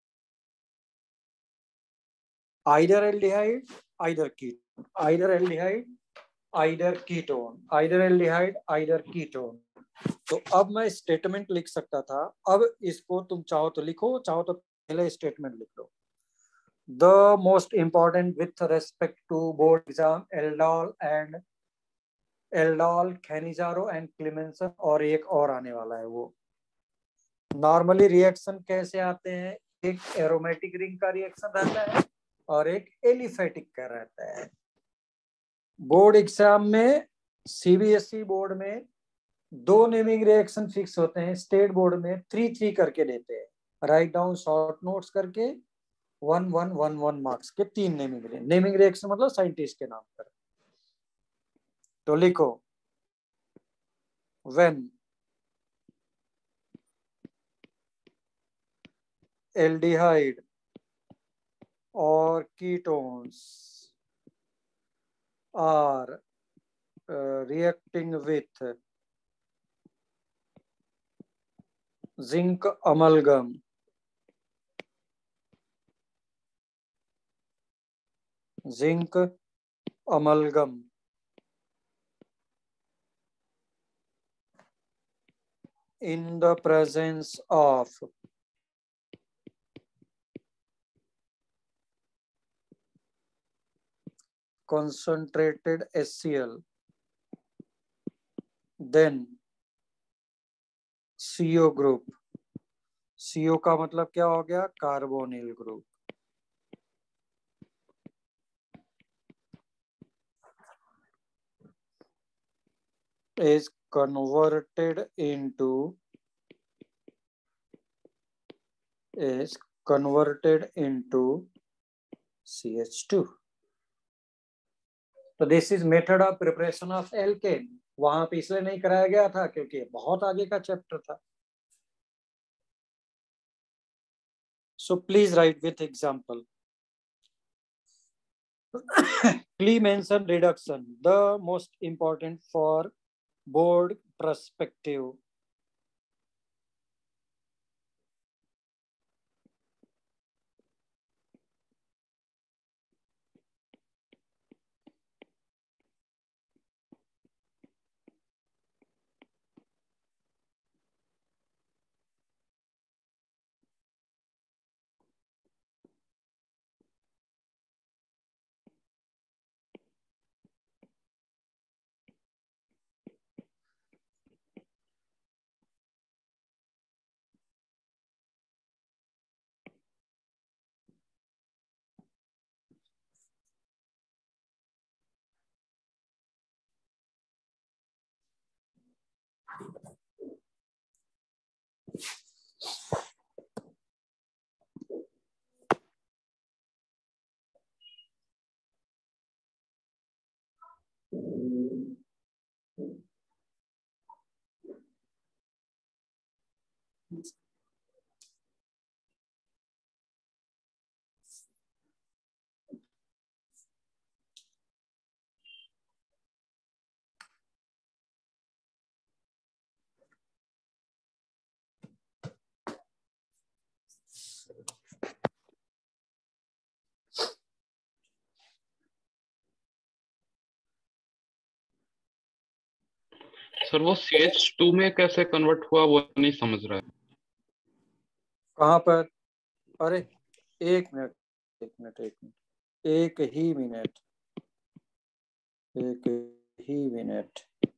[SPEAKER 1] either aldehyde either ketone, either aldehyde either ketone, either aldehyde either ketone। तो अब मैं स्टेटमेंट लिख सकता था, अब इसको तुम चाहो तो लिखो, चाहो तो पहले स्टेटमेंट लिख लो। The most important with respect to board exam, aldol, Cannizzaro and Clemmensen, और एक और आने वाला है वो। नॉर्मली रिएक्शन कैसे आते हैं, एक एरोमेटिक रिंग का रिएक्शन रहता है और एक एलिफेटिक का रहता है। बोर्ड एग्जाम में, CBSE बोर्ड में 2 नेमिंग रिएक्शन फिक्स होते हैं, स्टेट बोर्ड में 3-3 करके देते हैं। राइट डाउन शॉर्ट नोट्स करके 1 मार्क्स के 3 नेमिंग रिएक्शन मतलब साइंटिस्ट के नाम पर। तो लिखो when aldehyde or ketones are reacting with zinc amalgam, in the presence of concentrated HCl, then CO group, CO का मतलब क्या हो गया, carbonyl group, is converted into CH2. तो this is method of preparation of alkane. वहां पे इसलिए नहीं कराया गया था क्योंकि बहुत आगे का चैप्टर था। So please write with example. Clemmensen reduction, the most important for board perspective.
[SPEAKER 4] Sir वो CH2 में कैसे कन्वर्ट हुआ वो नहीं समझ रहा है।
[SPEAKER 1] कहाँ पर? अरे एक मिनट, एक ही मिनट।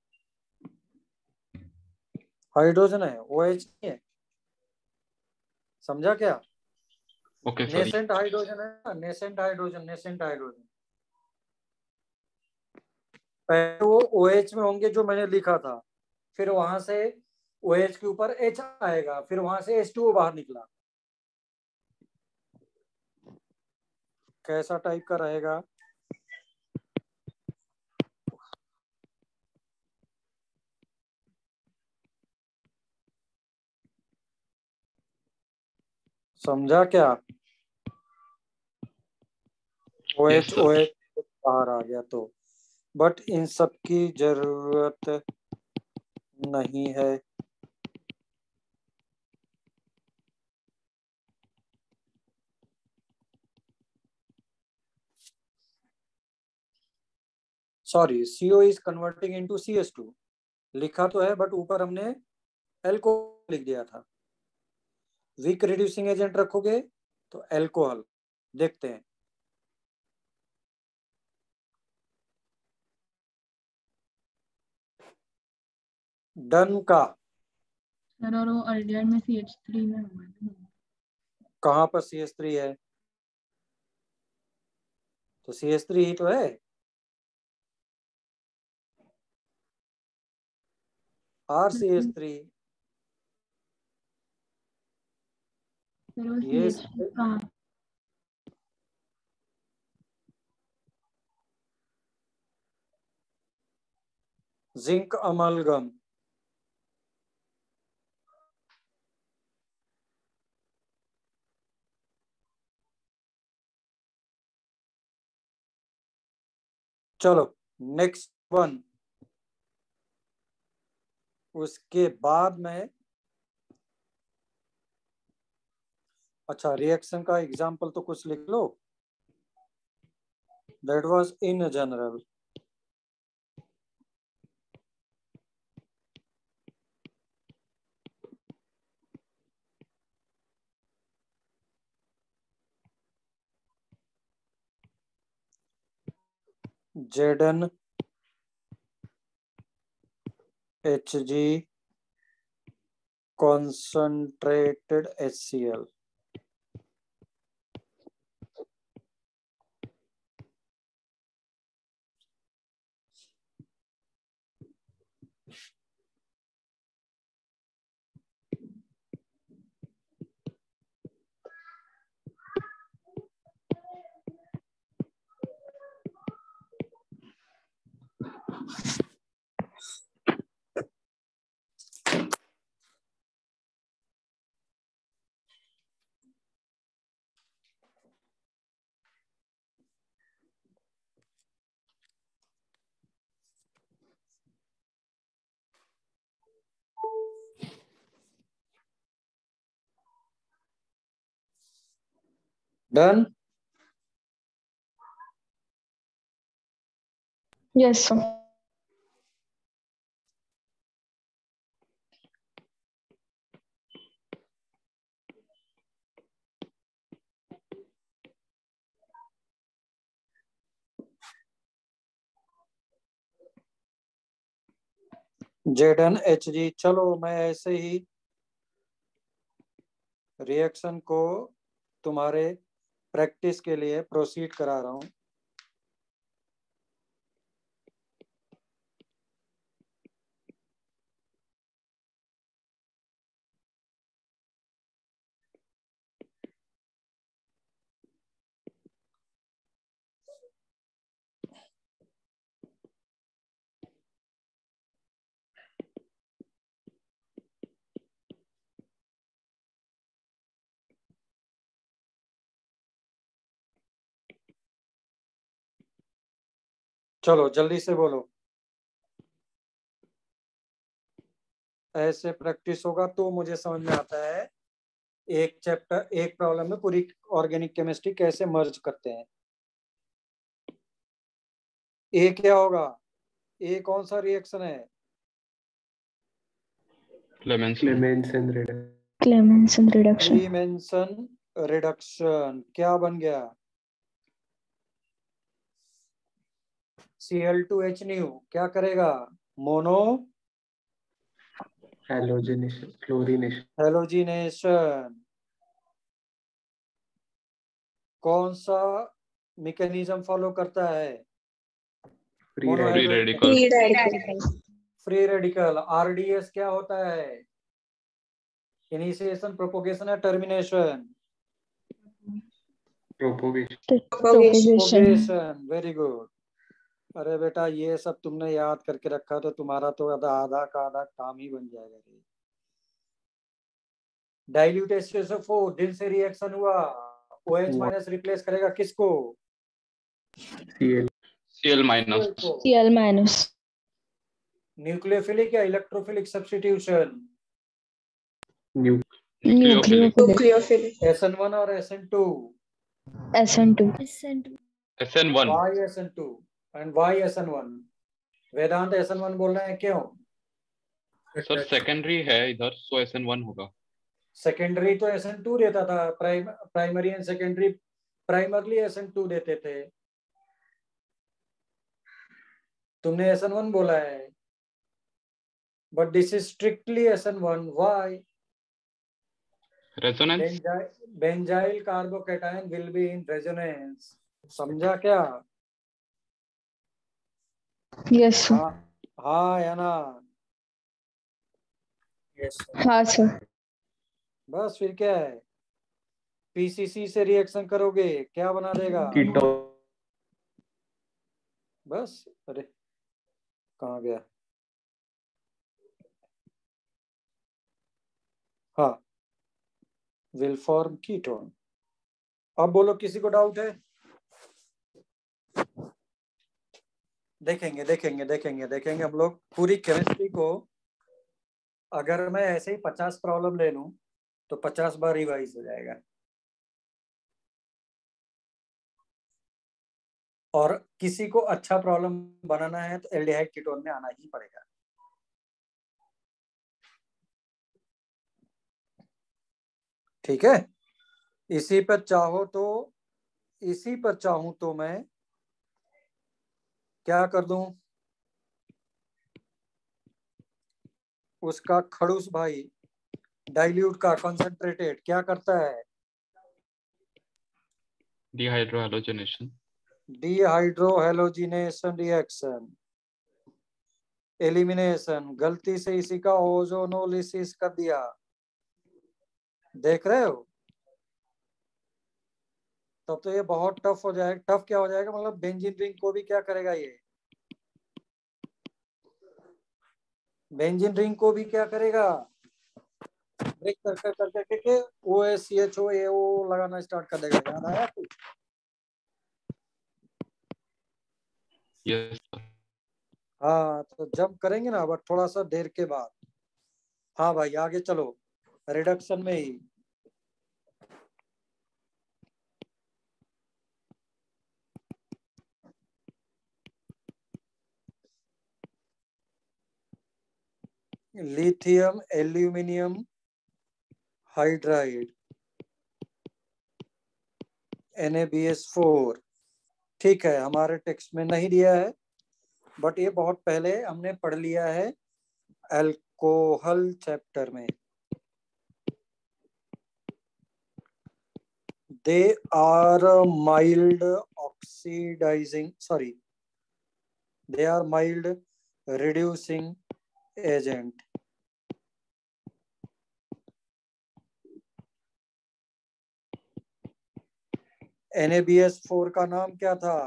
[SPEAKER 1] हाइड्रोजन है, OH नहीं है, समझा क्या?
[SPEAKER 4] Okay sir.
[SPEAKER 1] नेसेंट हाइड्रोजन है ना, नेसेंट हाइड्रोजन। पहले वो OH में होंगे जो मैंने लिखा था, फिर वहां से OH के ऊपर H आएगा, फिर वहां से H2O बाहर निकला। कैसा टाइप का रहेगा? समझा क्या?
[SPEAKER 4] Yes, sir.
[SPEAKER 1] OH बाहर आ गया तो, बट इन सब की जरूरत नहीं है। Sorry, CO is converting into CH2 लिखा तो है, बट ऊपर हमने एल्कोहल लिख दिया था। वीक रिड्यूसिंग एजेंट रखोगे तो एल्कोहल। देखते हैं। डन का
[SPEAKER 2] सर और वो अल्डिहाइड में CH3 में होगा ना?
[SPEAKER 1] कहाँ पर CH3 है? तो CH3 ही तो है। RCH3
[SPEAKER 2] सर वो
[SPEAKER 1] ये
[SPEAKER 2] CH कहाँ?
[SPEAKER 1] जिंक अमलगम, चलो नेक्स्ट वन। उसके बाद में अच्छा रिएक्शन का एग्जांपल तो कुछ लिख लो। That was in general. Zn Hg concentrated HCl। Done.
[SPEAKER 2] Yes, sir.
[SPEAKER 1] ZnHg। चलो मैं ऐसे ही रिएक्शन को तुम्हारे प्रैक्टिस के लिए प्रोसीड करा रहा हूं। चलो जल्दी से बोलो। ऐसे प्रैक्टिस होगा तो मुझे समझ में आता है एक चैप्टर एक प्रॉब्लम में पूरी ऑर्गेनिक केमिस्ट्री कैसे मर्ज करते हैं। ए क्या होगा? ए कौन सा रिएक्शन है?
[SPEAKER 3] Clemmensen reduction.
[SPEAKER 2] Clemmensen reduction.
[SPEAKER 1] Clemmensen reduction क्या बन गया? Cl2H न्यू क्या करेगा? Mono
[SPEAKER 3] halogenation, chlorination.
[SPEAKER 1] हैलोजिनेशन। कौन सा मैकेनिज्म फॉलो करता है?
[SPEAKER 3] Free
[SPEAKER 1] mono
[SPEAKER 4] free
[SPEAKER 3] radical.
[SPEAKER 4] Radical.
[SPEAKER 1] Free radical. RDS क्या होता है? इनिशिएशन, प्रोपोगेशन या termination?
[SPEAKER 3] Propagation.
[SPEAKER 1] Propagation. Very good. अरे बेटा ये सब तुमने याद करके रखा तो तुम्हारा तो आधा का आधा काम ही बन जाएगा। डाइल्यूट H2SO4 दिल से रिएक्शन हुआ, OH माइनस रिप्लेस करेगा किसको?
[SPEAKER 4] Cl minus.
[SPEAKER 2] Cl minus.
[SPEAKER 1] Nucleophilic या इलेक्ट्रोफिलिक सब्स्टिट्यूशन?
[SPEAKER 2] Nucleophilic.
[SPEAKER 1] SN1 और SN2?
[SPEAKER 2] SN2.
[SPEAKER 4] SN1।
[SPEAKER 1] Why SN2 and why SN1? Vedanta SN1 बोल रहे हैं क्यों?
[SPEAKER 4] सर सेकेंडरी है इधर, सो SN1 होगा।
[SPEAKER 1] सेकेंडरी तो SN2 देता था। Primary and secondary primarily SN2 देते थे। तुमने SN1 बोला है, but this is strictly SN1. Why?
[SPEAKER 4] Resonance.
[SPEAKER 1] Benzyl carbocation will be in resonance. समझा क्या?
[SPEAKER 2] Yes, sir.
[SPEAKER 1] हाँ या ना?
[SPEAKER 2] हाँ sir.
[SPEAKER 1] बस फिर क्या है? पीसीसी से रिएक्शन करोगे क्या बना देगा? बस। अरे कहाँ गया? हाँ, विल फॉर्म कीटोन। अब बोलो, किसी को डाउट है? देखेंगे हम लोग पूरी केमिस्ट्री को। अगर मैं ऐसे ही 50 प्रॉब्लम ले लूं तो 50 बार रिवाइज हो जाएगा। और किसी को अच्छा प्रॉब्लम बनाना है तो एल्डिहाइड कीटोन में आना ही पड़ेगा। ठीक है, इसी पर चाहूं तो मैं क्या कर दूं? उसका खड़ूस भाई डाइल्यूट का कंसंट्रेटेड क्या करता है?
[SPEAKER 4] डिहाइड्रोहैलोजिनेशन।
[SPEAKER 1] Dehydrohalogenation reaction, elimination. गलती से इसी का ओजोनोलिसिस कर दिया, देख रहे हो? तब तो ये बहुत टफ हो जाएगा। टफ क्या हो जाएगा, मतलब बेंजीन रिंग को भी क्या करेगा ये? बेंजीन रिंग को भी क्या करेगा? ब्रेक कर करके OHCHO AO लगाना स्टार्ट कर देगा। याद आया कुछ?
[SPEAKER 4] यस।
[SPEAKER 1] हाँ, तो जंप करेंगे ना बट थोड़ा सा देर के बाद। हाँ भाई, आगे चलो, रिडक्शन में ही। Lithium aluminium hydride Na2BS4। ठीक है, हमारे टेक्स्ट में नहीं दिया है बट ये बहुत पहले हमने पढ़ लिया है अल्कोहल चैप्टर में। They are mild oxidising, sorry, they are mild reducing agent. Na2BS4 का नाम क्या था?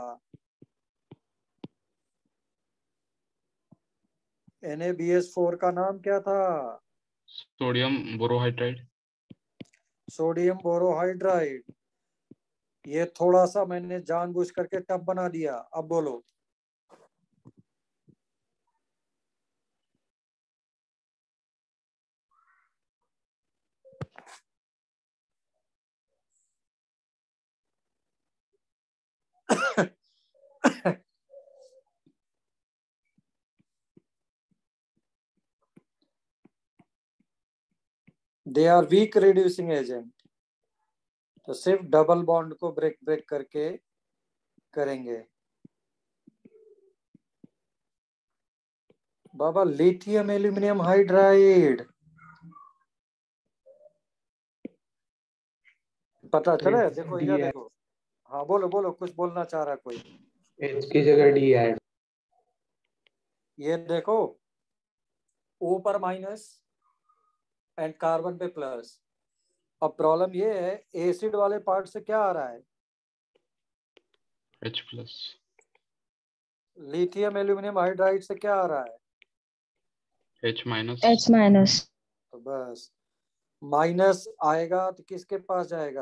[SPEAKER 1] Na2BS4 का नाम क्या था?
[SPEAKER 4] Sodium borohydride.
[SPEAKER 1] Sodium borohydride. ये थोड़ा सा मैंने जानबूझ करके टफ बना दिया। अब बोलो, they are weak reducing agent, तो सिर्फ डबल बॉन्ड को ब्रेक ब्रेक करके करेंगे। बाबा, लिथियम एल्यूमिनियम हाइड्राइड पता चला है? देखो इधर देखो। हाँ बोलो बोलो, कुछ बोलना चाह रहा कोई?
[SPEAKER 3] H की जगह D ऐड।
[SPEAKER 1] ये देखो, O पर माइनस एंड कार्बन पे प्लस। अब प्रॉब्लम ये है, एसिड वाले पार्ट से क्या आ रहा है?
[SPEAKER 4] H+।
[SPEAKER 1] लिथियम एल्यूमिनियम हाइड्राइड से क्या आ रहा है?
[SPEAKER 4] H-।
[SPEAKER 2] H-।
[SPEAKER 1] तो बस माइनस आएगा तो किसके पास जाएगा?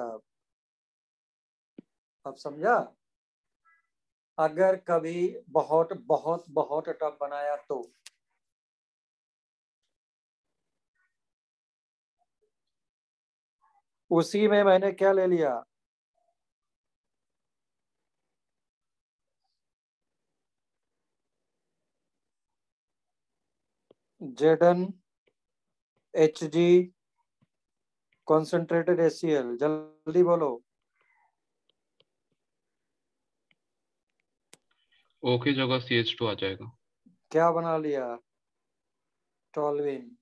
[SPEAKER 1] अब समझा? अगर कभी बहुत बहुत बहुत टफ बनाया तो उसी में मैंने क्या ले लिया? ZnHg concentrated HCl। जल्दी बोलो।
[SPEAKER 4] O की जगह CH2 आ जाएगा।
[SPEAKER 1] क्या बना लिया? टॉल्विन।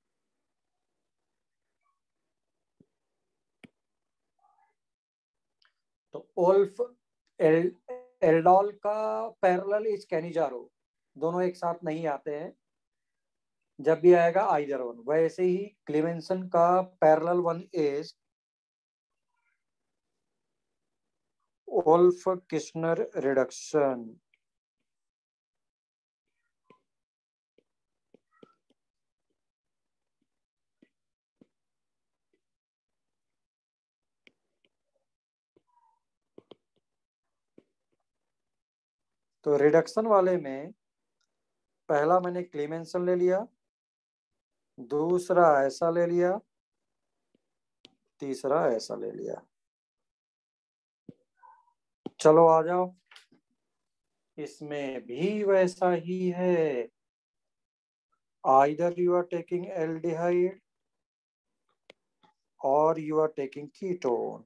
[SPEAKER 1] तो ओल्फ एल्डोल का पैरेलल इज कैनिजारो। दोनों एक साथ नहीं आते हैं, जब भी आएगा आइदर वन। वैसे ही क्लेमेंसन का parallel one is Wolff Kishner reduction. तो रिडक्शन वाले में पहला मैंने क्लेमेंसन ले लिया, दूसरा ऐसा ले लिया, तीसरा ऐसा ले लिया। चलो आ जाओ, इसमें भी वैसा ही है। Either you are taking aldehyde or you are taking ketone.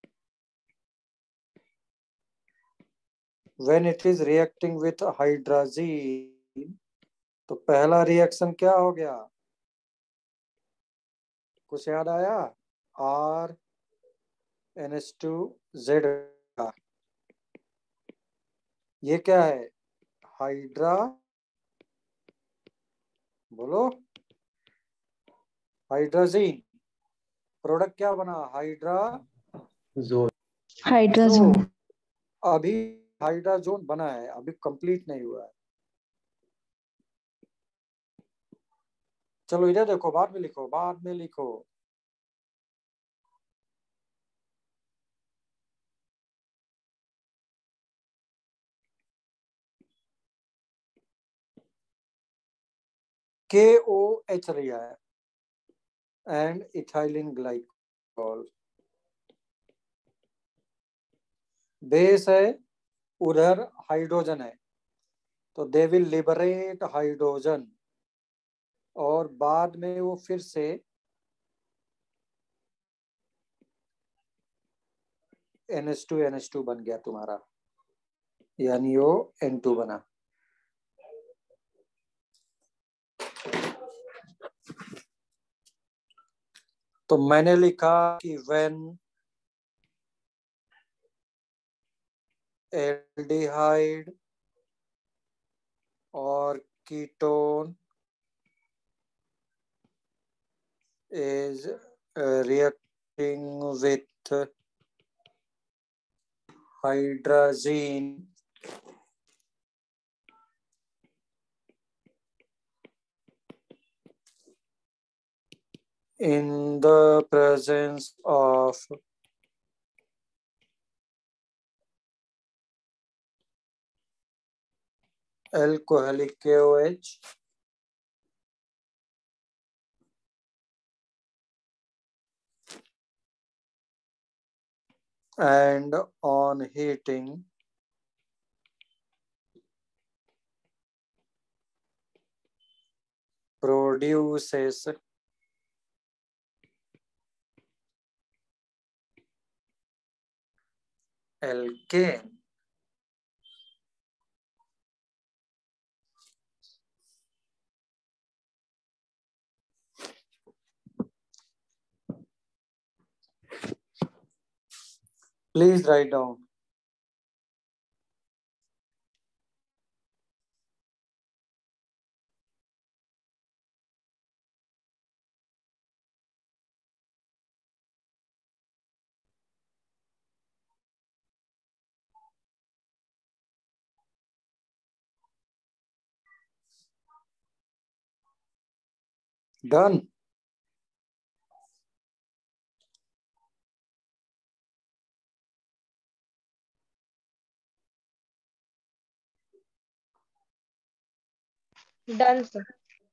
[SPEAKER 1] When it is reacting with hydrazine, तो पहला रिएक्शन क्या हो गया? कुछ याद आया? R NH2Z। ये क्या है? हाइड्रा, बोलो, हाइड्राजीन। प्रोडक्ट क्या बना?
[SPEAKER 3] जोन।
[SPEAKER 2] हाइड्राजोन।
[SPEAKER 1] अभी हाइड्राजोन बना है, अभी कंप्लीट नहीं हुआ है। चलो इधर देखो, बाद में लिखो, बाद में लिखो। KOH लिया है एंड इथाइलिन ग्लाइकोल। बेस है, उधर हाइड्रोजन है, तो दे विल लिबरेट हाइड्रोजन और बाद में वो फिर से NH2 बन गया तुम्हारा, यानी वो N2 बना। तो मैंने लिखा कि when एल्डिहाइड और ketone is reacting with hydrazine, in the presence of alcoholic KOH and on heating produces alkane. Please write down. Done.
[SPEAKER 5] Done, sir.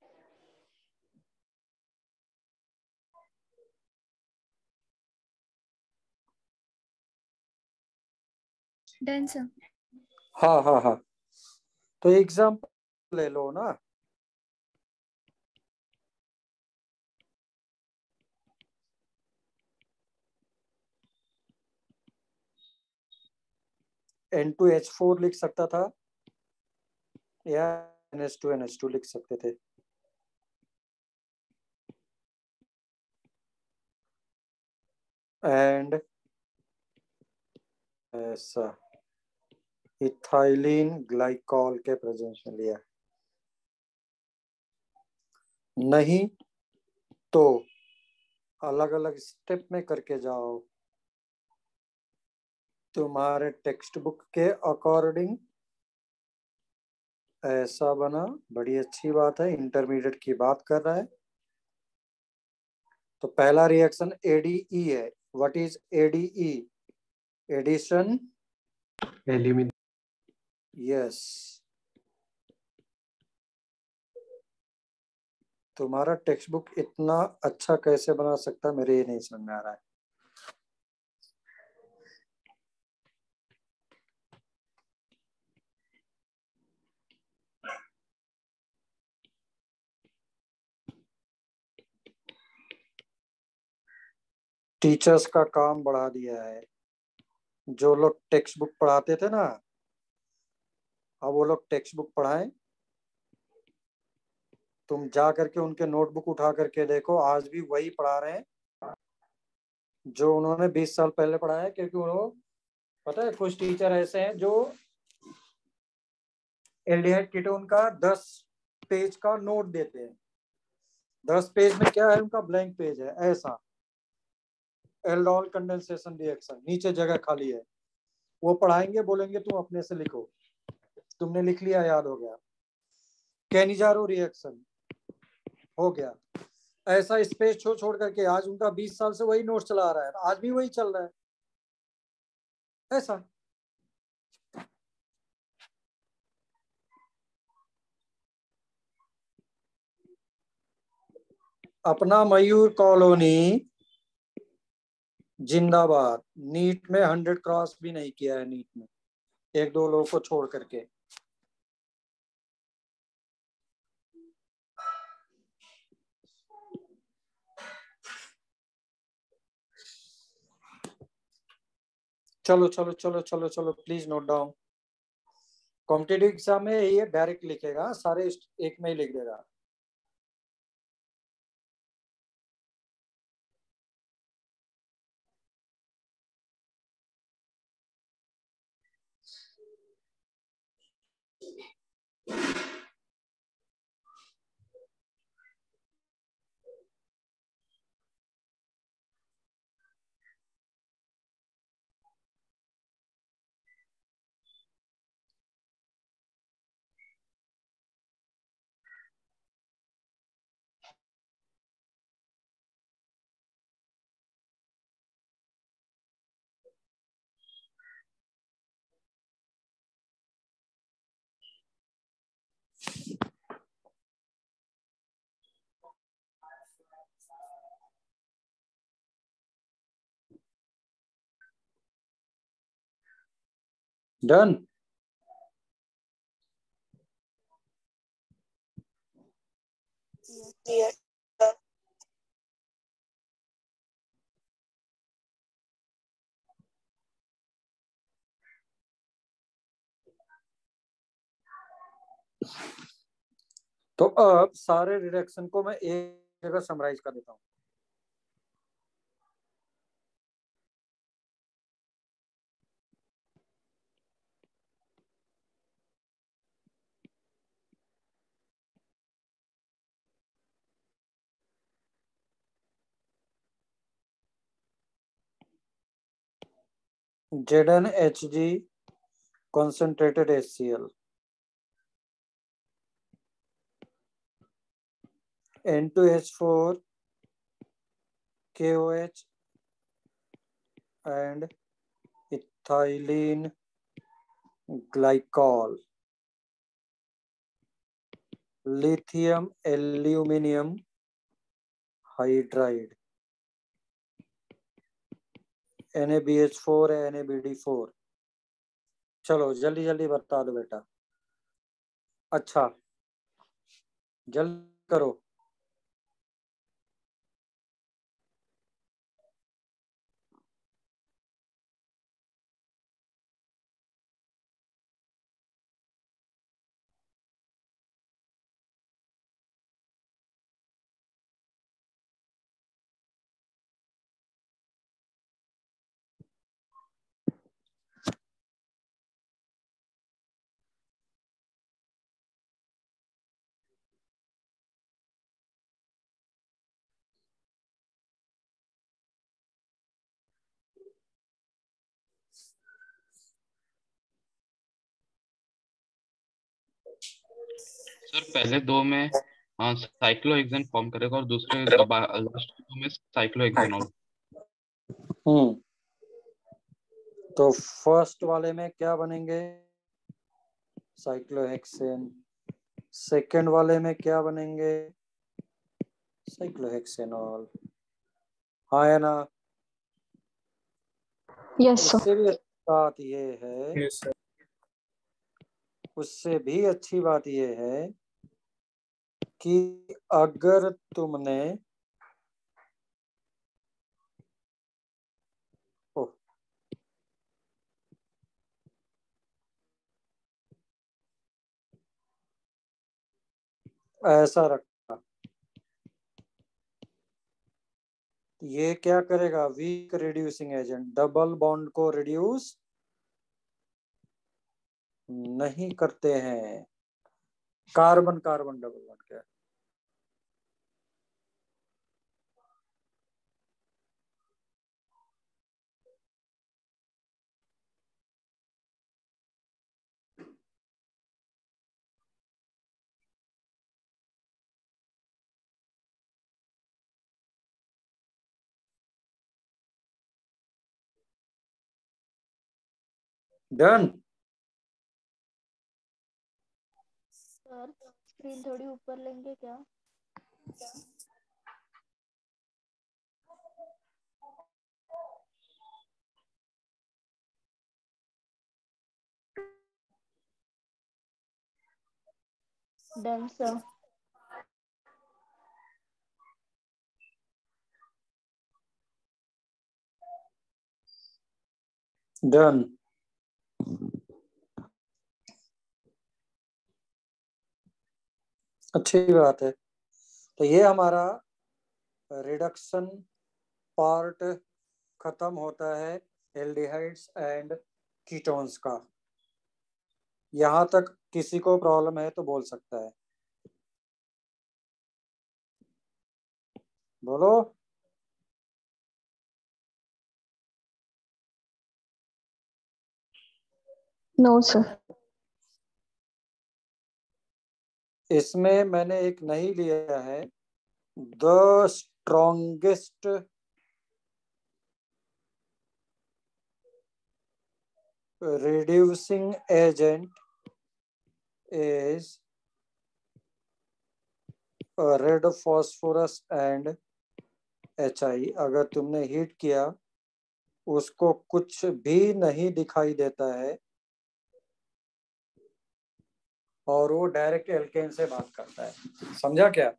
[SPEAKER 2] Done sir.
[SPEAKER 1] हाँ हाँ हाँ, तो एग्जाम्पल ले लो ना। N2H4 लिख सकता था या NH2 लिख सकते थे। एंड ऐसा इथाइलिन ग्लाइकॉल के प्रेजेंस में लिया। नहीं तो अलग अलग स्टेप में करके जाओ, तुम्हारे टेक्स्ट बुक के अकॉर्डिंग ऐसा बना, बड़ी अच्छी बात है। इंटरमीडिएट की बात कर रहा है। तो पहला रिएक्शन ADE है। What is ADE? Addition,
[SPEAKER 3] elimination.
[SPEAKER 1] Yes, तुम्हारा टेक्स्ट बुक इतना अच्छा कैसे बना सकता, मेरे ये नहीं समझ में आ रहा है। टीचर्स का काम बढ़ा दिया है। जो लोग टेक्स्ट बुक पढ़ाते थे ना, अब वो लोग टेक्स्ट बुक पढ़ाएं। तुम जा करके उनके नोटबुक उठा करके देखो, आज भी वही पढ़ा रहे हैं जो उन्होंने 20 साल पहले पढ़ाया है। क्योंकि वो, पता है, कुछ टीचर ऐसे हैं जो एल्डिहाइड कीटोन का 10 पेज का नोट देते हैं। 10 पेज में क्या है, उनका ब्लैंक पेज है ऐसा, एल्डोल कंडेंसेशन रिएक्शन, नीचे जगह खाली है। वो पढ़ाएंगे, बोलेंगे तुम अपने से लिखो। तुमने लिख लिया, याद हो गया। कैनिजारो रिएक्शन हो गया। ऐसा स्पेस छोड़ छोड़ करके आज उनका 20 साल से वही नोट चला रहा है, आज भी वही चल रहा है ऐसा। अपना मयूर कॉलोनी जिंदाबाद। नीट में 100 क्रॉस भी नहीं किया है, नीट में एक दो लोगों को छोड़ करके। चलो चलो चलो चलो चलो, please note down. Competitive exam में ये डायरेक्ट लिखेगा, सारे एक में ही लिख देगा। डन। तो अब सारे रिडक्शन को मैं एक जगह समराइज कर देता हूँ। ZnHg concentrated HCl, N2H4 KOH and ethylene glycol, lithium aluminium hydride, NaBH4 NaBD4। चलो जल्दी जल्दी बता दो बेटा। अच्छा, जल्दी करो।
[SPEAKER 4] सर पहले दो में साइक्लोहेक्सेन फॉर्म करेगा और दूसरे लास्ट दो में साइक्लोहेक्सेनॉल।
[SPEAKER 1] तो फर्स्ट वाले में क्या बनेंगे? साइक्लोहेक्सेन। सेकेंड वाले में क्या बनेंगे? साइक्लोहेक्सेनॉल। हाँ है ना?
[SPEAKER 2] Yes sir.
[SPEAKER 1] उससे भी अच्छी बात ये है,
[SPEAKER 5] यस सर।
[SPEAKER 1] उससे भी अच्छी बात ये है कि अगर तुमने ऐसा रखा, ये क्या करेगा? Weak reducing agent, double bond को रिड्यूस नहीं करते हैं। कार्बन कार्बन डबल बॉन्ड क्या है? डन।
[SPEAKER 6] सर स्क्रीन थोड़ी ऊपर लेंगे क्या? Done sir.
[SPEAKER 1] डन। अच्छी बात है। तो ये हमारा रिडक्शन पार्ट खत्म होता है एल्डिहाइड्स एंड कीटोन्स का। यहाँ तक किसी को प्रॉब्लम है तो बोल सकता है, बोलो।
[SPEAKER 2] No sir.
[SPEAKER 1] इसमें मैंने एक नहीं लिया है, the strongest reducing agent is red phosphorus and HI। अगर तुमने हीट किया, उसको कुछ भी नहीं दिखाई देता है और वो डायरेक्ट एल्केन से बात करता है। समझा क्या?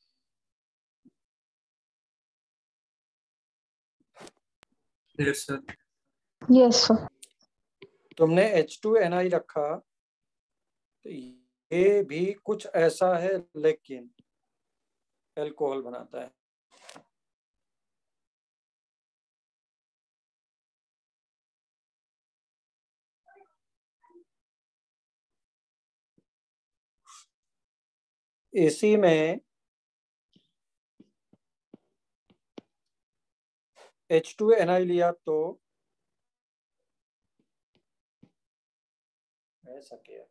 [SPEAKER 5] Yes sir.
[SPEAKER 2] Yes sir.
[SPEAKER 1] तुमने H2NI रखा, तो ये भी कुछ ऐसा है, लेकिन अल्कोहल बनाता है। इसी में H2NI लिया तो ऐसा किया।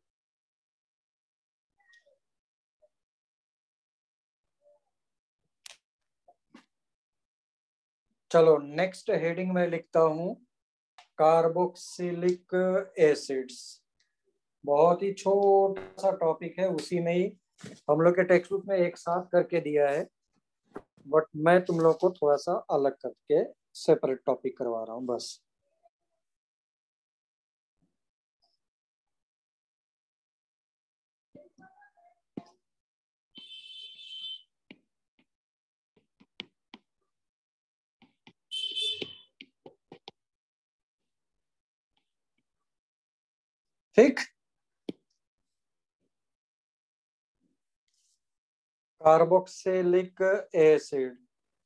[SPEAKER 1] चलो नेक्स्ट हेडिंग में लिखता हूं कार्बोक्सिलिक एसिड्स। बहुत ही छोटा सा टॉपिक है, उसी में ही हम लोग के टेक्स्ट बुक में एक साथ करके दिया है, बट मैं तुम लोग को थोड़ा सा अलग करके सेपरेट टॉपिक करवा रहा हूं बस। ठीक। कार्बोक्सिलिक एसिड,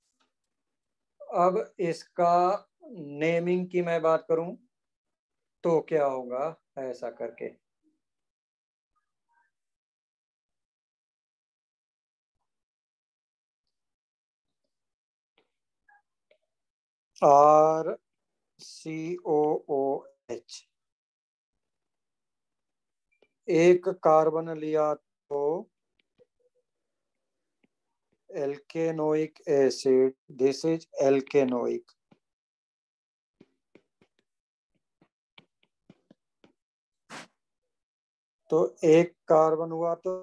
[SPEAKER 1] अब इसका नेमिंग की मैं बात करूं तो क्या होगा, ऐसा करके RCOOH। एक कार्बन लिया तो alkanoic acid, this is alkanoic. तो एक कार्बन हुआ तो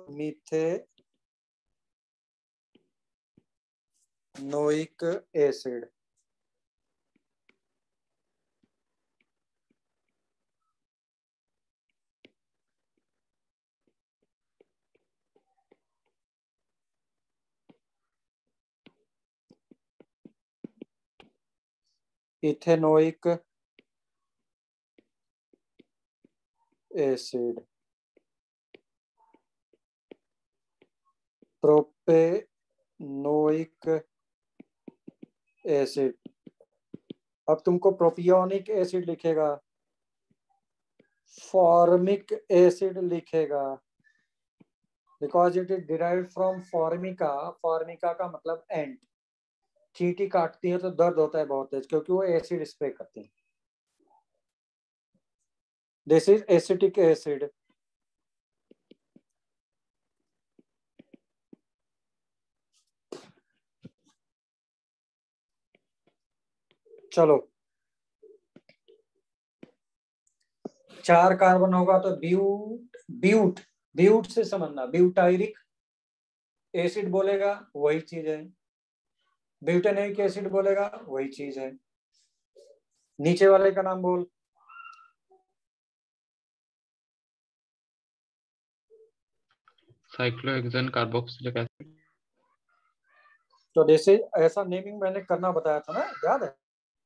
[SPEAKER 1] methanoic acid. Ethanoic acid, propanoic acid. अब तुमको प्रोपियोनिक एसिड लिखेगा, फॉर्मिक एसिड लिखेगा, because it is derived from formica. Formica का मतलब एंट। चींटी काटती है तो दर्द होता है बहुत तेज, क्योंकि वो एसिड स्प्रे करती है। This is acetic acid. चलो, 4 कार्बन होगा तो ब्यूट ब्यूट से समझना, ब्यूटायरिक एसिड बोलेगा वही चीज है, ब्यूटेनोइक एसिड बोलेगा वही चीज है। नीचे वाले का नाम बोल।
[SPEAKER 4] Cyclohexane carboxylic acid.
[SPEAKER 1] तो जैसे ऐसा नेमिंग मैंने करना बताया था ना, याद है?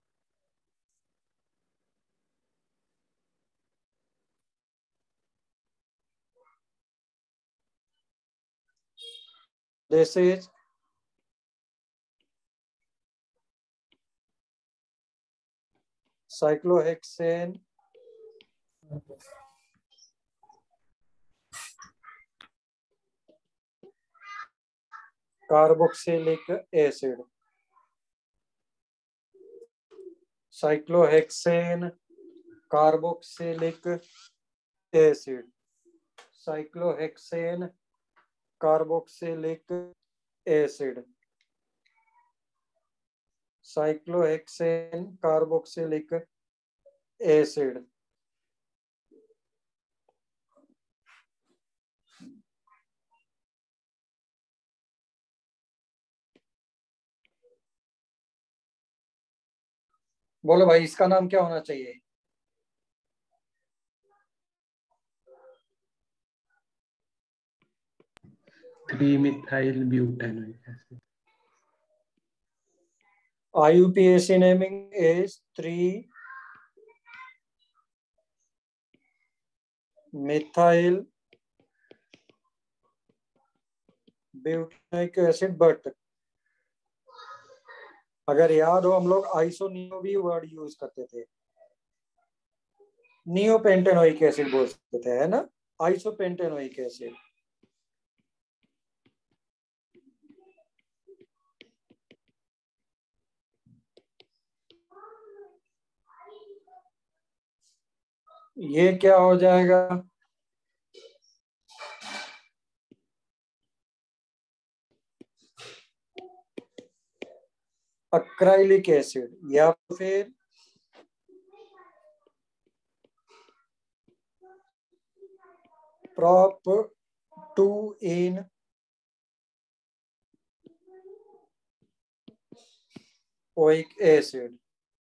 [SPEAKER 1] This is cyclohexane carboxylic acid. Cyclohexane carboxylic acid, cyclohexane carboxylic acid, cyclohexane carboxylic acid. बोलो भाई, इसका नाम क्या होना चाहिए?
[SPEAKER 3] Trimethyl butanoic acid.
[SPEAKER 1] IUPAC naming is 3-methyl butanoic acid. But अगर याद हो, हम लोग आइसोनियो भी वर्ड यूज करते थे, नियोपेंटेनोइक एसिड बोलते थे, है ना? Isopentanoic acid. ये क्या हो जाएगा? अक्राइलिक एसिड, या फिर prop 2 in oic acid।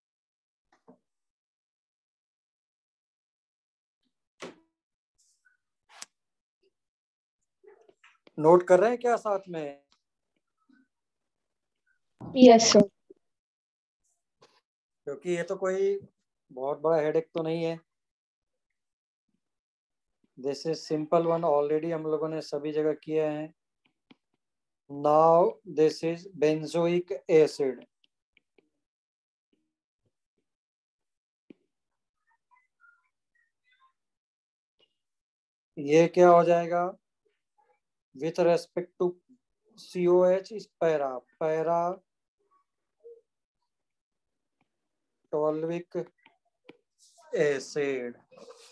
[SPEAKER 1] Note कर रहे हैं क्या साथ में?
[SPEAKER 2] Yes sir.
[SPEAKER 1] क्योंकि ये तो कोई बहुत बड़ा हेडेक तो नहीं है। This is simple one, already हम लोगों ने सभी जगह किया है। Now this is benzoic acid. ये क्या हो जाएगा? With respect to COH is para toluic acid,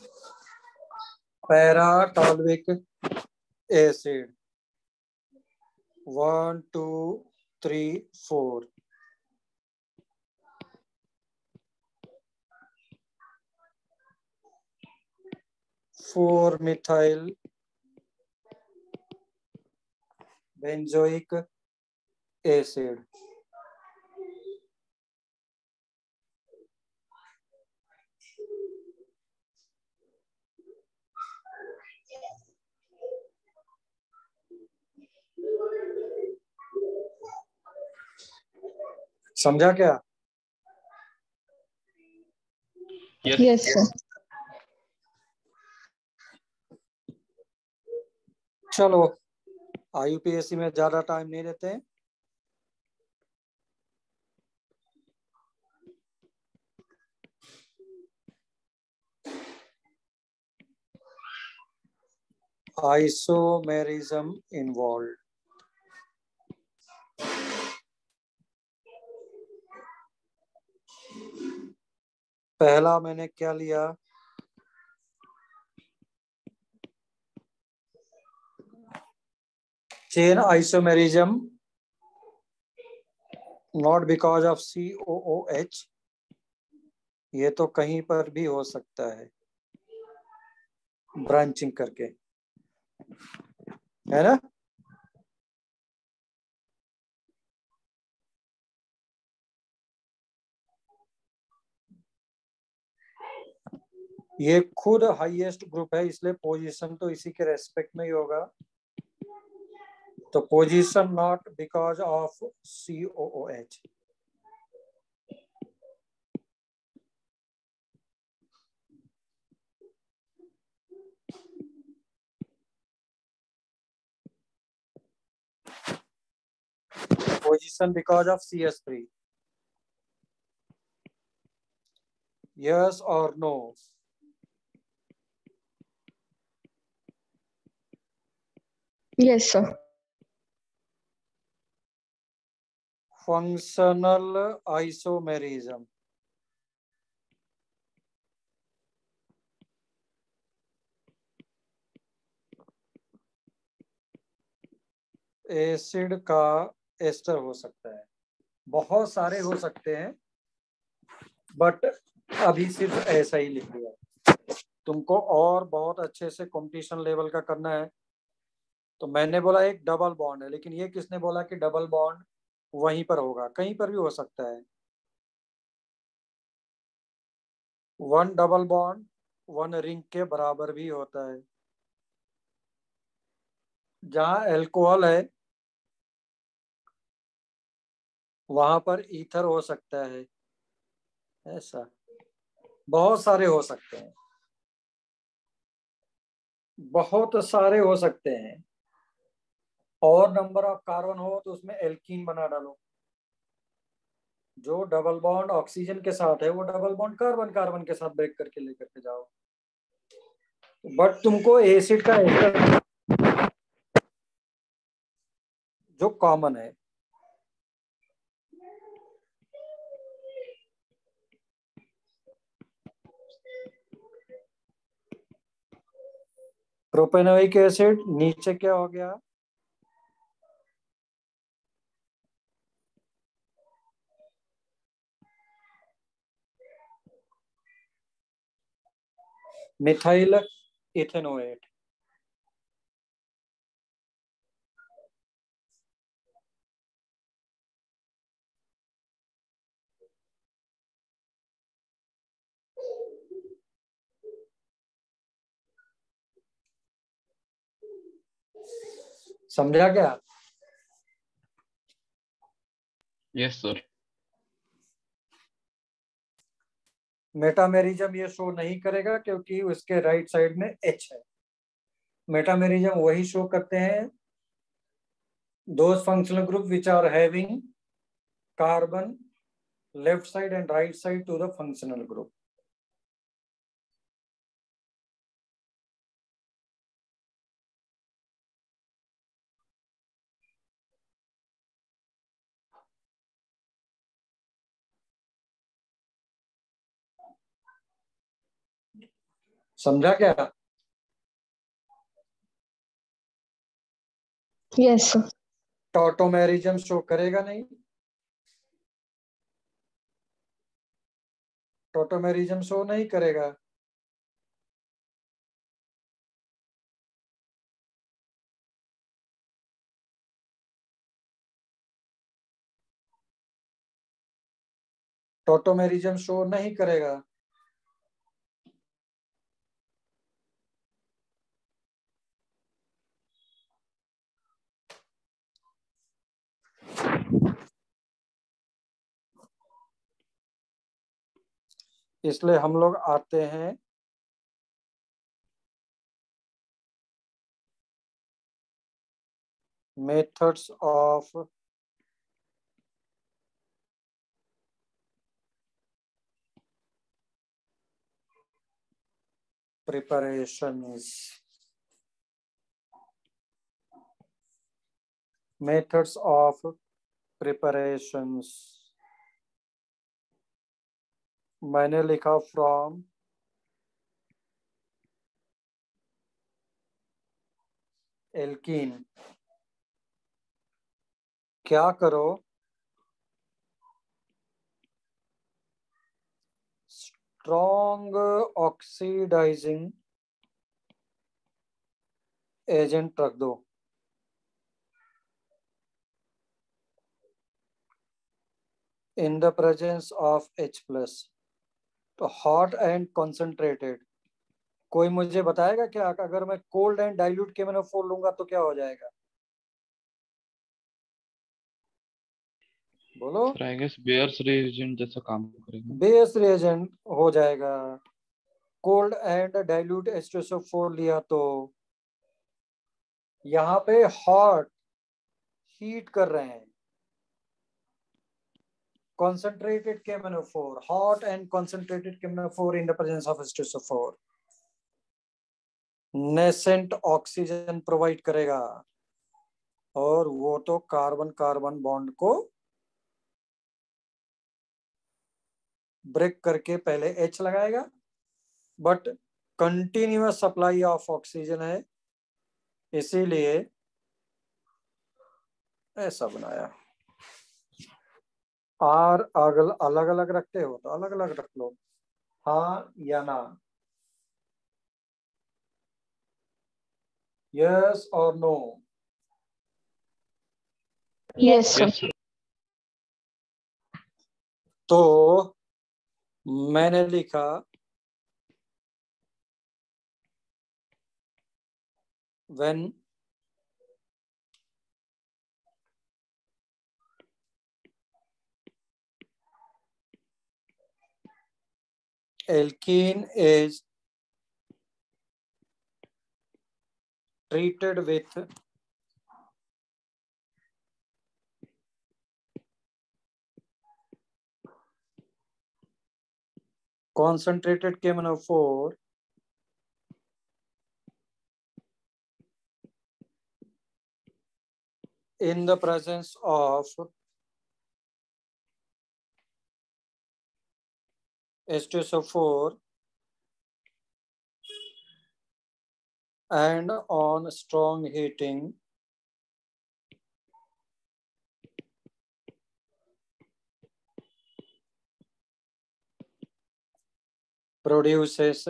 [SPEAKER 1] para toluic acid. 1 2 3 4। 4-methyl benzoic acid. समझा क्या?
[SPEAKER 2] Yes, sir.
[SPEAKER 1] चलो, IUPAC में ज्यादा टाइम नहीं लेते हैं। Isomerism involve. पहला मैंने क्या लिया? Chain isomerism not because of COOH। ये तो कहीं पर भी हो सकता है ब्रांचिंग करके, है ना? ये खुद हाईएस्ट ग्रुप है, इसलिए पोजीशन तो इसी के रेस्पेक्ट में ही होगा। तो position not because of COOH। Position because of CS3. Yes or no?
[SPEAKER 2] Yes, sir.
[SPEAKER 1] Functional isomerism. Acid का एस्टर हो सकता है, बहुत सारे हो सकते हैं, बट अभी सिर्फ ऐसा ही लिख दिया। तुमको और बहुत अच्छे से कंपटीशन लेवल का करना है तो मैंने बोला एक डबल बॉन्ड है, लेकिन ये किसने बोला कि डबल बॉन्ड वहीं पर होगा? कहीं पर भी हो सकता है। One double bond one ring के बराबर भी होता है। जहां एल्कोहल है वहां पर ईथर हो सकता है। ऐसा बहुत सारे हो सकते हैं, बहुत सारे हो सकते हैं। और नंबर ऑफ कार्बन हो तो उसमें एल्कीन बना डालो। जो डबल बॉन्ड ऑक्सीजन के साथ है वो डबल बॉन्ड कार्बन कार्बन के साथ ब्रेक करके लेकर के जाओ। बट तुमको एसिड का एस्टर जो कॉमन है, प्रोपेनोइक एसिड, नीचे क्या हो गया? Methyl ethanoate. समझा क्या?
[SPEAKER 4] Yes sir.
[SPEAKER 1] मेटामेरिज्म ये शो नहीं करेगा क्योंकि उसके राइट साइड में H है। मेटामेरिज्म वही शो करते हैं those functional group which are having carbon left side and right side to the functional group. समझा क्या?
[SPEAKER 2] Yes, sir.
[SPEAKER 1] टॉटोमेरिज्म शो करेगा नहीं, टॉटोमेरिज्म शो नहीं करेगा। टॉटोमेरिज्म शो नहीं करेगा। इसलिए हम लोग आते हैं methods of preparations, methods of preparations। मैंने लिखा फ्रॉम एल्कीन। क्या करो, स्ट्रॉन्ग ऑक्सीडाइजिंग एजेंट रख दो। In the presence of H+, तो हॉट एंड कॉन्सेंट्रेटेड। कोई मुझे बताएगा क्या, अगर मैं कोल्ड एंड डाइल्यूट KMnO4 लूंगा तो क्या हो जाएगा? बोलो।
[SPEAKER 4] आई गेस बेयर्स रिएजेंट जैसा काम करेगा।
[SPEAKER 1] बेस रिएजेंट हो जाएगा। कोल्ड एंड डाइल्यूट H2SO4 लिया तो यहाँ पे हॉट हीट कर रहे हैं, concentrated KMnO4, hot and concentrated KMnO4 in the presence of H2SO4 nascent oxygen provide करेगा, और वो तो कार्बन कार्बन बॉन्ड को ब्रेक करके पहले H लगाएगा, but continuous supply of oxygen है, इसीलिए ऐसा बनाया। आर अलग अलग रखते हो तो अलग अलग रख लो, हाँ या ना, यस और नो।
[SPEAKER 2] Yes, sir.
[SPEAKER 4] यस
[SPEAKER 1] तो मैंने लिखा when alkene is treated with concentrated KMnO4 in the presence of H2SO4 and on strong heating produces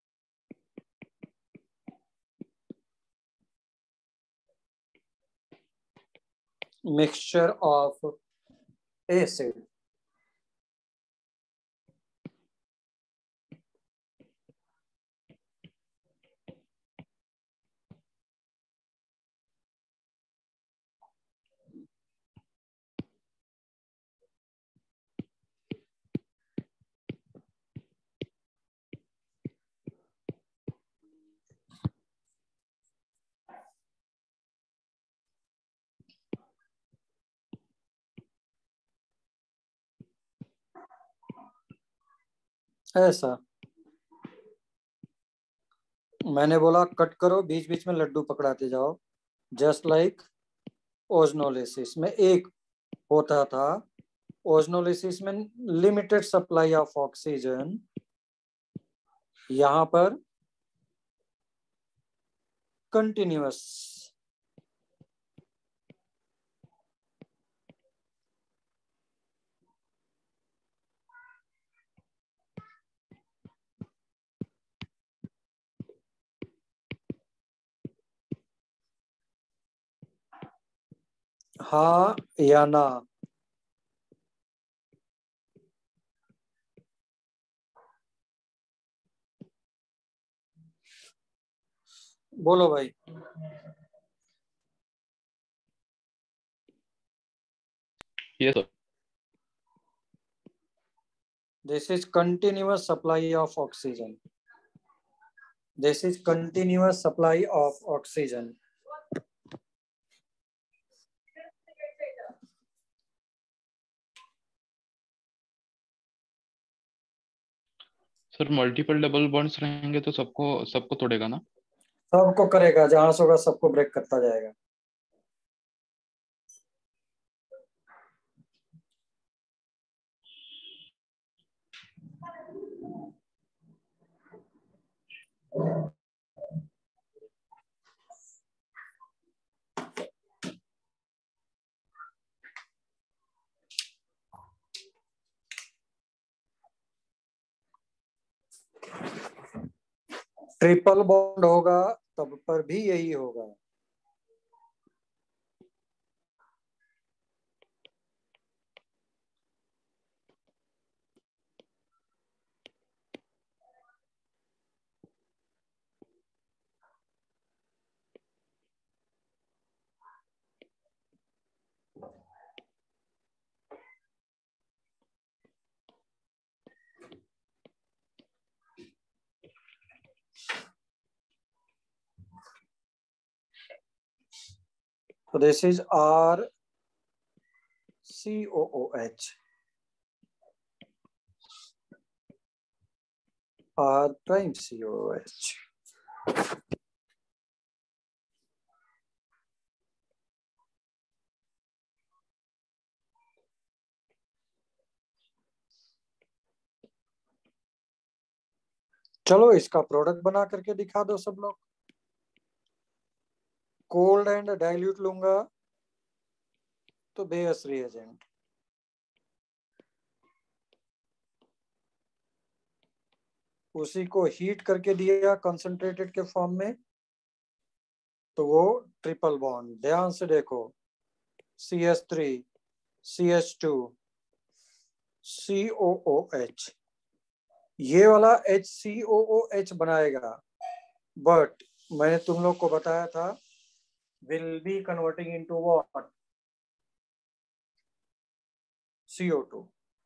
[SPEAKER 1] mixture of acid। ऐसा मैंने बोला कट करो, बीच बीच में लड्डू पकड़ाते जाओ, जस्ट लाइक ओजनोलिसिस में एक होता था। ओजनोलिसिस में लिमिटेड सप्लाई ऑफ ऑक्सीजन, यहाँ पर कंटिन्यूअस। हाँ या ना, बोलो भाई।
[SPEAKER 4] Yes, sir.
[SPEAKER 1] This is continuous supply of oxygen. This is continuous supply of oxygen.
[SPEAKER 4] Sir multiple double bonds रहेंगे तो सबको सबको तोड़ेगा ना?
[SPEAKER 1] सबको करेगा, जहां से होगा सबको ब्रेक करता जाएगा। ट्रिपल बॉन्ड होगा तब पर भी यही होगा। So this is RCOOH. R prime COOH. चलो इसका प्रोडक्ट बना करके दिखा दो सब लोग। कोल्ड एंड डाइल्यूट लूंगा तो बेयस रिएजेंट, उसी को हीट करके दिया कंसंट्रेटेड के फॉर्म में तो वो ट्रिपल बॉन्ड। ध्यान से देखो, CH3 CH2 COOH, ये वाला HCOOH बनाएगा, बट मैंने तुम लोग को बताया था will be converting into what? CO2.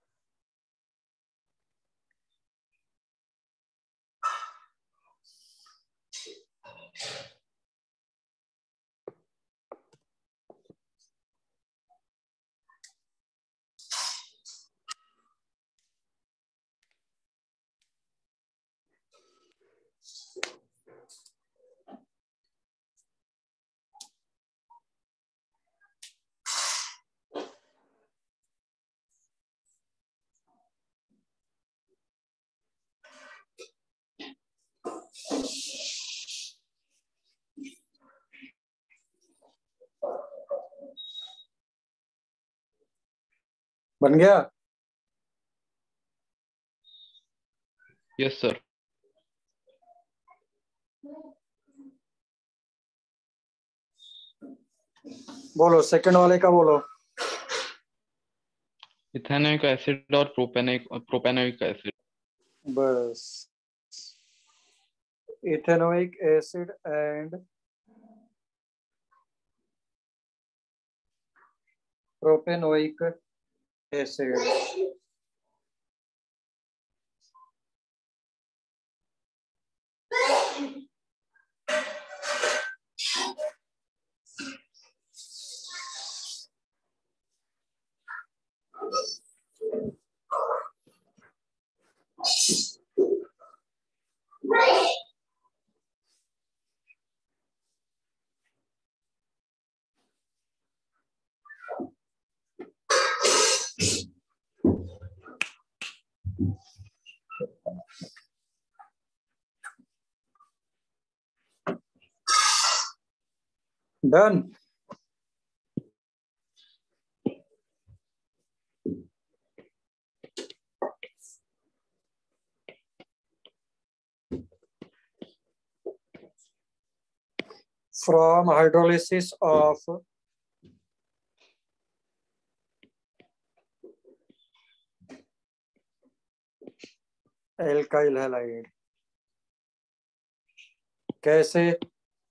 [SPEAKER 1] बन गया?
[SPEAKER 4] Yes sir.
[SPEAKER 1] बोलो सेकंड वाले का बोलो।
[SPEAKER 4] इथेनोइक एसिड और प्रोपेनोइक एसिड।
[SPEAKER 1] बस ethanoic acid and propanoic acid. Done. From hydrolysis of alkyl halide, कैसे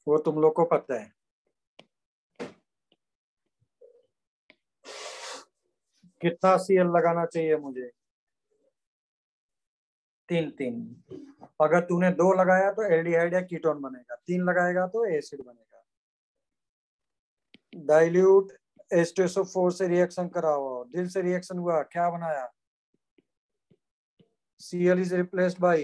[SPEAKER 1] वो तुम लोग को पता है। कितना Cl लगाना चाहिए मुझे? 3 अगर तूने 2 लगाया तो एल्डिहाइड या कीटोन बनेगा, 3 लगाएगा तो एसिड बनेगा। डाइल्यूट H2SO4 से रिएक्शन कराओ, दिल से रिएक्शन हुआ, क्या बनाया? Cl is replaced by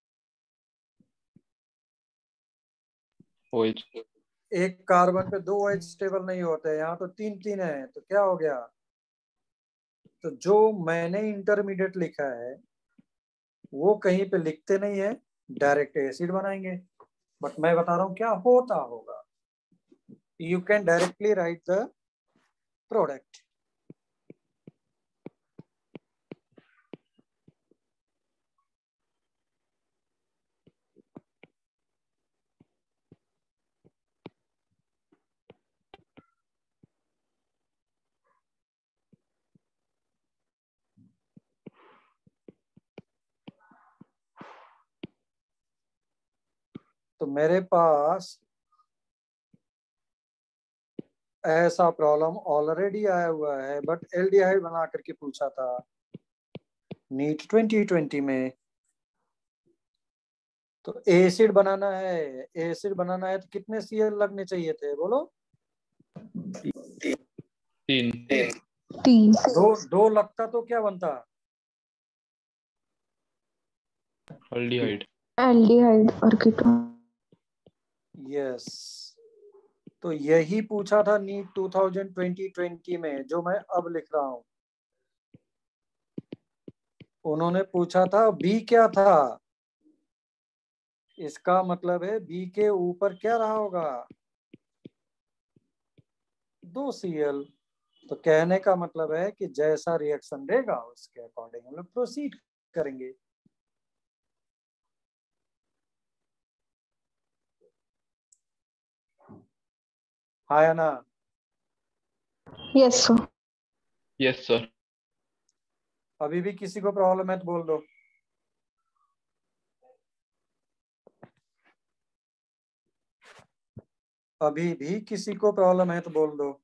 [SPEAKER 4] OH।
[SPEAKER 1] एक कार्बन पे 2 OH स्टेबल नहीं होते, यहाँ तो 3 है, तो क्या हो गया? तो जो मैंने इंटरमीडिएट लिखा है वो कहीं पे लिखते नहीं है, डायरेक्ट एसिड बनाएंगे। बट मैं बता रहा हूँ क्या होता होगा। You can directly write the product. तो मेरे पास ऐसा प्रॉब्लम ऑलरेडी आया हुआ है, बट एल्डिहाइड बना करके पूछा था नीट 2020 में। तो एसिड बनाना है, एसिड बनाना है तो कितने Cl लगने चाहिए थे बोलो?
[SPEAKER 4] 3।
[SPEAKER 2] 3।
[SPEAKER 1] दो लगता तो क्या बनता?
[SPEAKER 4] एल्डिहाइड।
[SPEAKER 2] एल्डिहाइड और कीटोन।
[SPEAKER 1] यस, तो यही पूछा था नीट 2020 में, जो मैं अब लिख रहा हूं। उन्होंने पूछा था बी क्या था, इसका मतलब है बी के ऊपर क्या रहा होगा? 2 Cl। तो कहने का मतलब है कि जैसा रिएक्शन देगा उसके अकॉर्डिंग हम लोग प्रोसीड करेंगे। हाँ या ना?
[SPEAKER 2] Yes sir.
[SPEAKER 4] Yes sir.
[SPEAKER 1] अभी भी किसी को प्रॉब्लम है तो बोल दो। अभी भी किसी को प्रॉब्लम है तो बोल दो।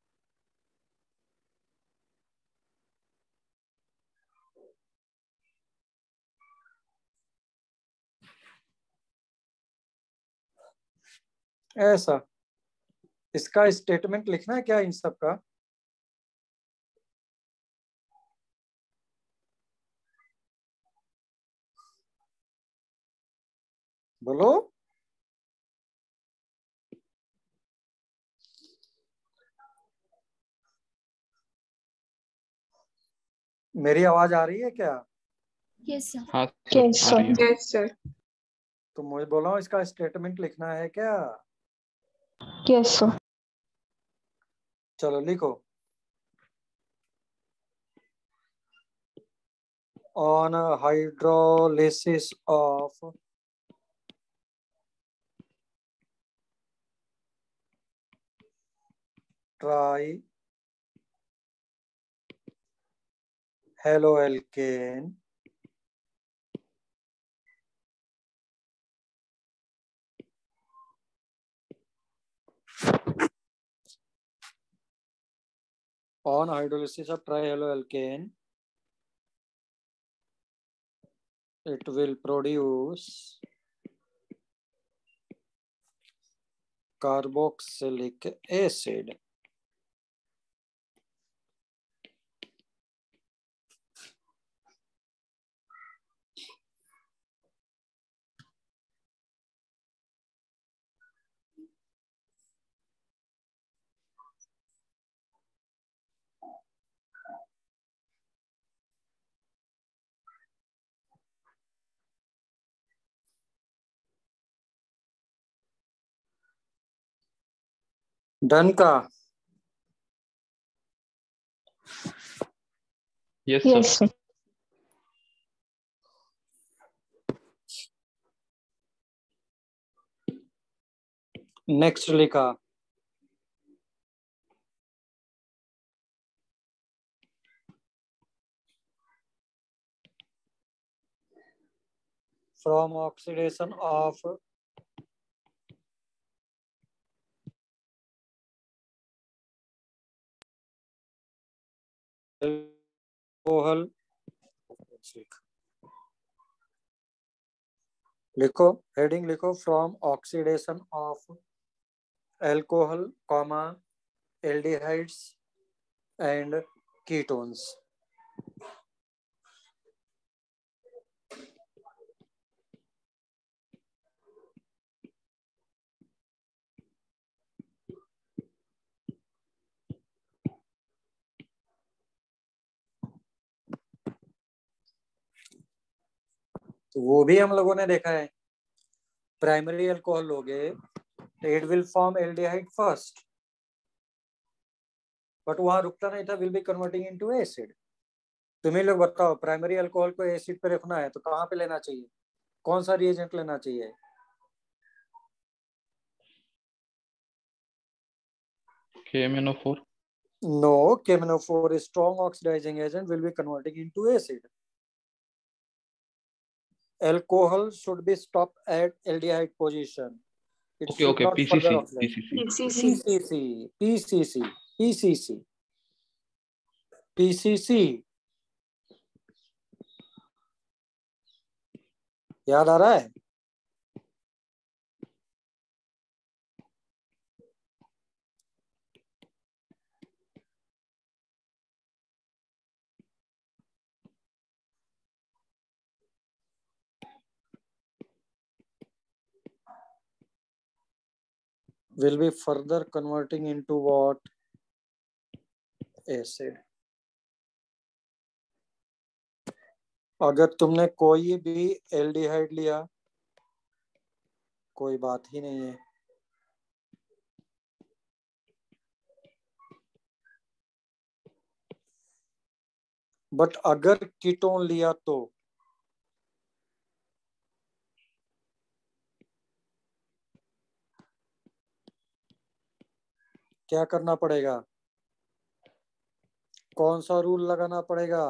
[SPEAKER 1] ऐसा इसका स्टेटमेंट लिखना है क्या इन सब का? बोलो। मेरी आवाज आ रही है क्या?
[SPEAKER 6] Yes sir.
[SPEAKER 4] हाँ
[SPEAKER 2] यस
[SPEAKER 4] सर, आ रही
[SPEAKER 2] सर।
[SPEAKER 4] है।
[SPEAKER 2] Yes sir.
[SPEAKER 1] तो मुझे बोला इसका स्टेटमेंट लिखना है क्या?
[SPEAKER 2] Yes sir.
[SPEAKER 1] चलो लिखो। On hydrolysis of tri haloalkane on hydrolysis of trihaloalkane, it will produce carboxylic acid. Done का?
[SPEAKER 4] Yes
[SPEAKER 2] yes
[SPEAKER 4] sir.
[SPEAKER 2] Sir.
[SPEAKER 1] Next लिखा from oxidation of एल्कोहल, लिखो हेडिंग लिखो, from oxidation of alcohol comma aldehydes and ketones. तो वो भी हम लोगों ने देखा है, प्राइमरी अल्कोहल लोगे तो it will form aldehyde first, but वहां रुकता नहीं था, will be converting into acid. तुम्हें लोग बताओ, प्राइमरी अल्कोहल को एसिड पे रखना है तो कहाँ पे लेना चाहिए, कौन सा रिएजेंट लेना चाहिए?
[SPEAKER 4] KMnO4।
[SPEAKER 1] No, KMnO4 is strong oxidizing agent, will be converting into acid. Alcohol should be stopped at aldehyde position. It
[SPEAKER 4] okay
[SPEAKER 1] should
[SPEAKER 4] okay,
[SPEAKER 1] not further
[SPEAKER 4] PCC
[SPEAKER 1] oxidize.
[SPEAKER 4] PCC।
[SPEAKER 1] PCC याद आ रहा है? Will be further converting into what? Acid. अगर तुमने कोई भी एल्डिहाइड लिया, कोई बात ही नहीं है, बट अगर कीटोन लिया तो क्या करना पड़ेगा? कौन सा रूल लगाना पड़ेगा?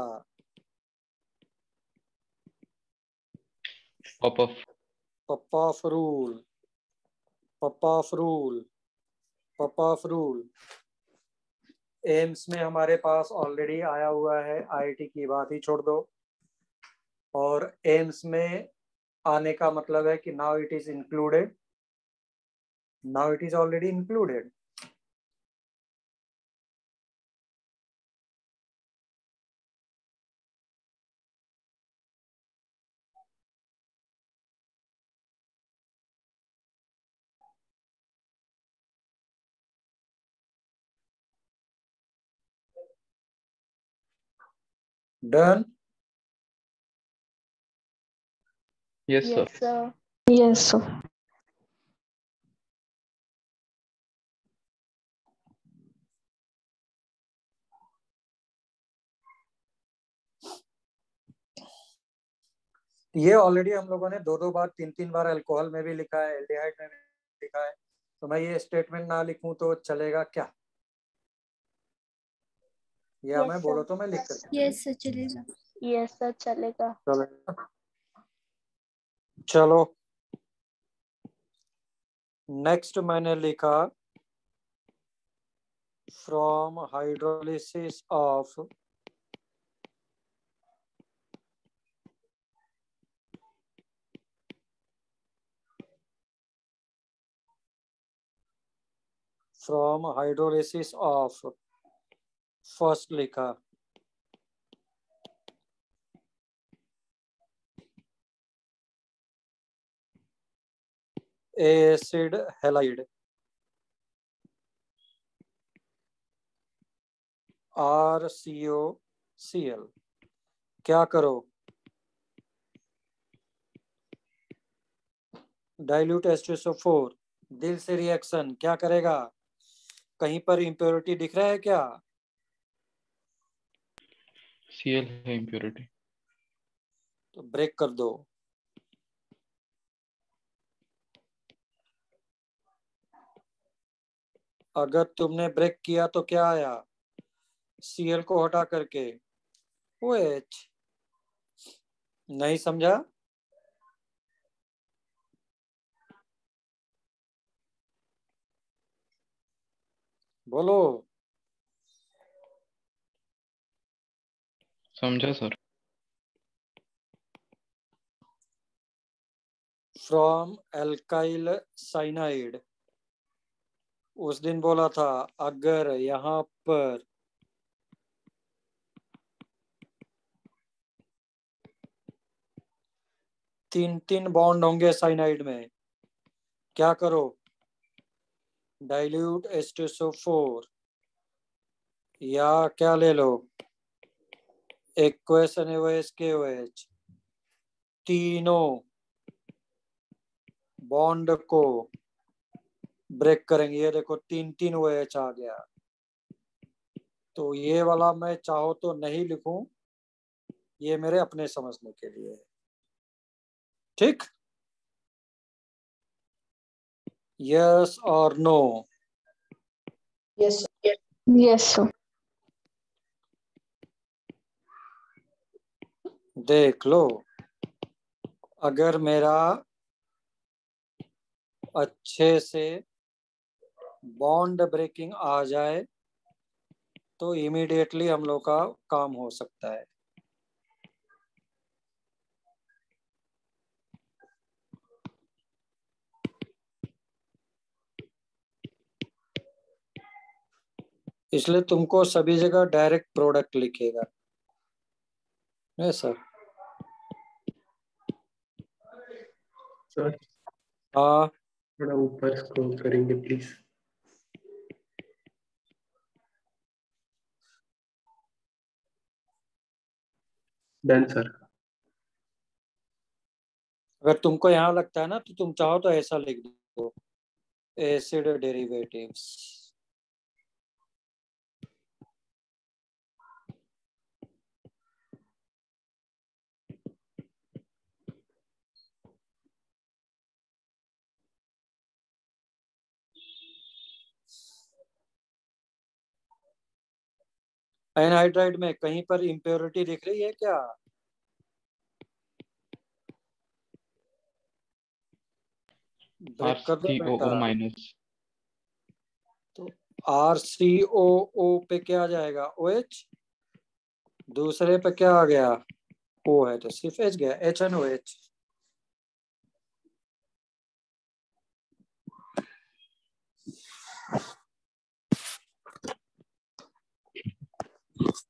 [SPEAKER 1] पपाफ रूल, पपाफ रूल, पपाफ रूल। एम्स में हमारे पास ऑलरेडी आया हुआ है, आईआईटी की बात ही छोड़ दो। और एम्स में आने का मतलब है कि now it is included, now it is already included. Done?
[SPEAKER 4] Yes
[SPEAKER 6] Yes,
[SPEAKER 4] sir.
[SPEAKER 6] sir.
[SPEAKER 2] Yes, sir.
[SPEAKER 1] ये ऑलरेडी हम लोगों ने दो दो बार, तीन तीन बार अल्कोहल में भी लिखा है, एल्डिहाइड में भी लिखा है, तो मैं ये स्टेटमेंट ना लिखूं तो चलेगा क्या? या
[SPEAKER 6] Yes,
[SPEAKER 1] मैं
[SPEAKER 6] sir.
[SPEAKER 1] बोलो तो मैं लिख कर
[SPEAKER 7] यस सर चलेगा।
[SPEAKER 6] Yes, sir. चलेगा।
[SPEAKER 1] चलेगा। चलो नेक्स्ट मैंने लिखा, फ्रॉम हाइड्रोलिसिस ऑफ फर्स्ट लिखा एसिड हैलाइड RCOCl। क्या करो? डाइल्यूट H2SO4, दिल से रिएक्शन क्या करेगा? कहीं पर इम्प्योरिटी दिख रहा है क्या?
[SPEAKER 4] Cl है इम्प्योरिटी।
[SPEAKER 1] तो ब्रेक कर दो। अगर तुमने ब्रेक किया तो क्या आया? Cl को हटा करके OH। नहीं समझा? बोलो।
[SPEAKER 4] समझा सर।
[SPEAKER 1] फ्रॉम एल्काइल साइनाइड, उस दिन बोला था अगर यहाँ पर तीन बॉन्ड होंगे साइनाइड में, क्या करो, डाइल्यूट H2SO4 या क्या ले लो, एक्वस NaOH KOH, तीनों बॉन्ड को ब्रेक करेंगे। ये देखो 3 OH आ गया। तो ये वाला मैं चाहो तो नहीं लिखूं, ये मेरे अपने समझने के लिए है। ठीक, यस और नो?
[SPEAKER 7] Yes
[SPEAKER 2] yes sir.
[SPEAKER 1] देख लो, अगर मेरा अच्छे से बॉन्ड ब्रेकिंग आ जाए तो इमीडिएटली हम लोग का काम हो सकता है। इसलिए तुमको सभी जगह डायरेक्ट प्रोडक्ट लिखेगा। नहीं सर?
[SPEAKER 3] सर
[SPEAKER 1] हाँ,
[SPEAKER 3] थोड़ा ऊपर स्क्रॉल करेंगे प्लीज। Done sir.
[SPEAKER 1] अगर तुमको यहाँ लगता है ना तो तुम चाहो तो ऐसा लिख दो, एसिड डेरिवेटिव्स। एनहाइड्राइड में कहीं पर इम्प्योरिटी दिख रही है क्या? ब्रेक कर दो बेटा।
[SPEAKER 4] RCOO minus.
[SPEAKER 1] तो RCOO पे क्या आ जाएगा? OH। दूसरे पे क्या आ गया? O है तो सिर्फ H गया, HNOH।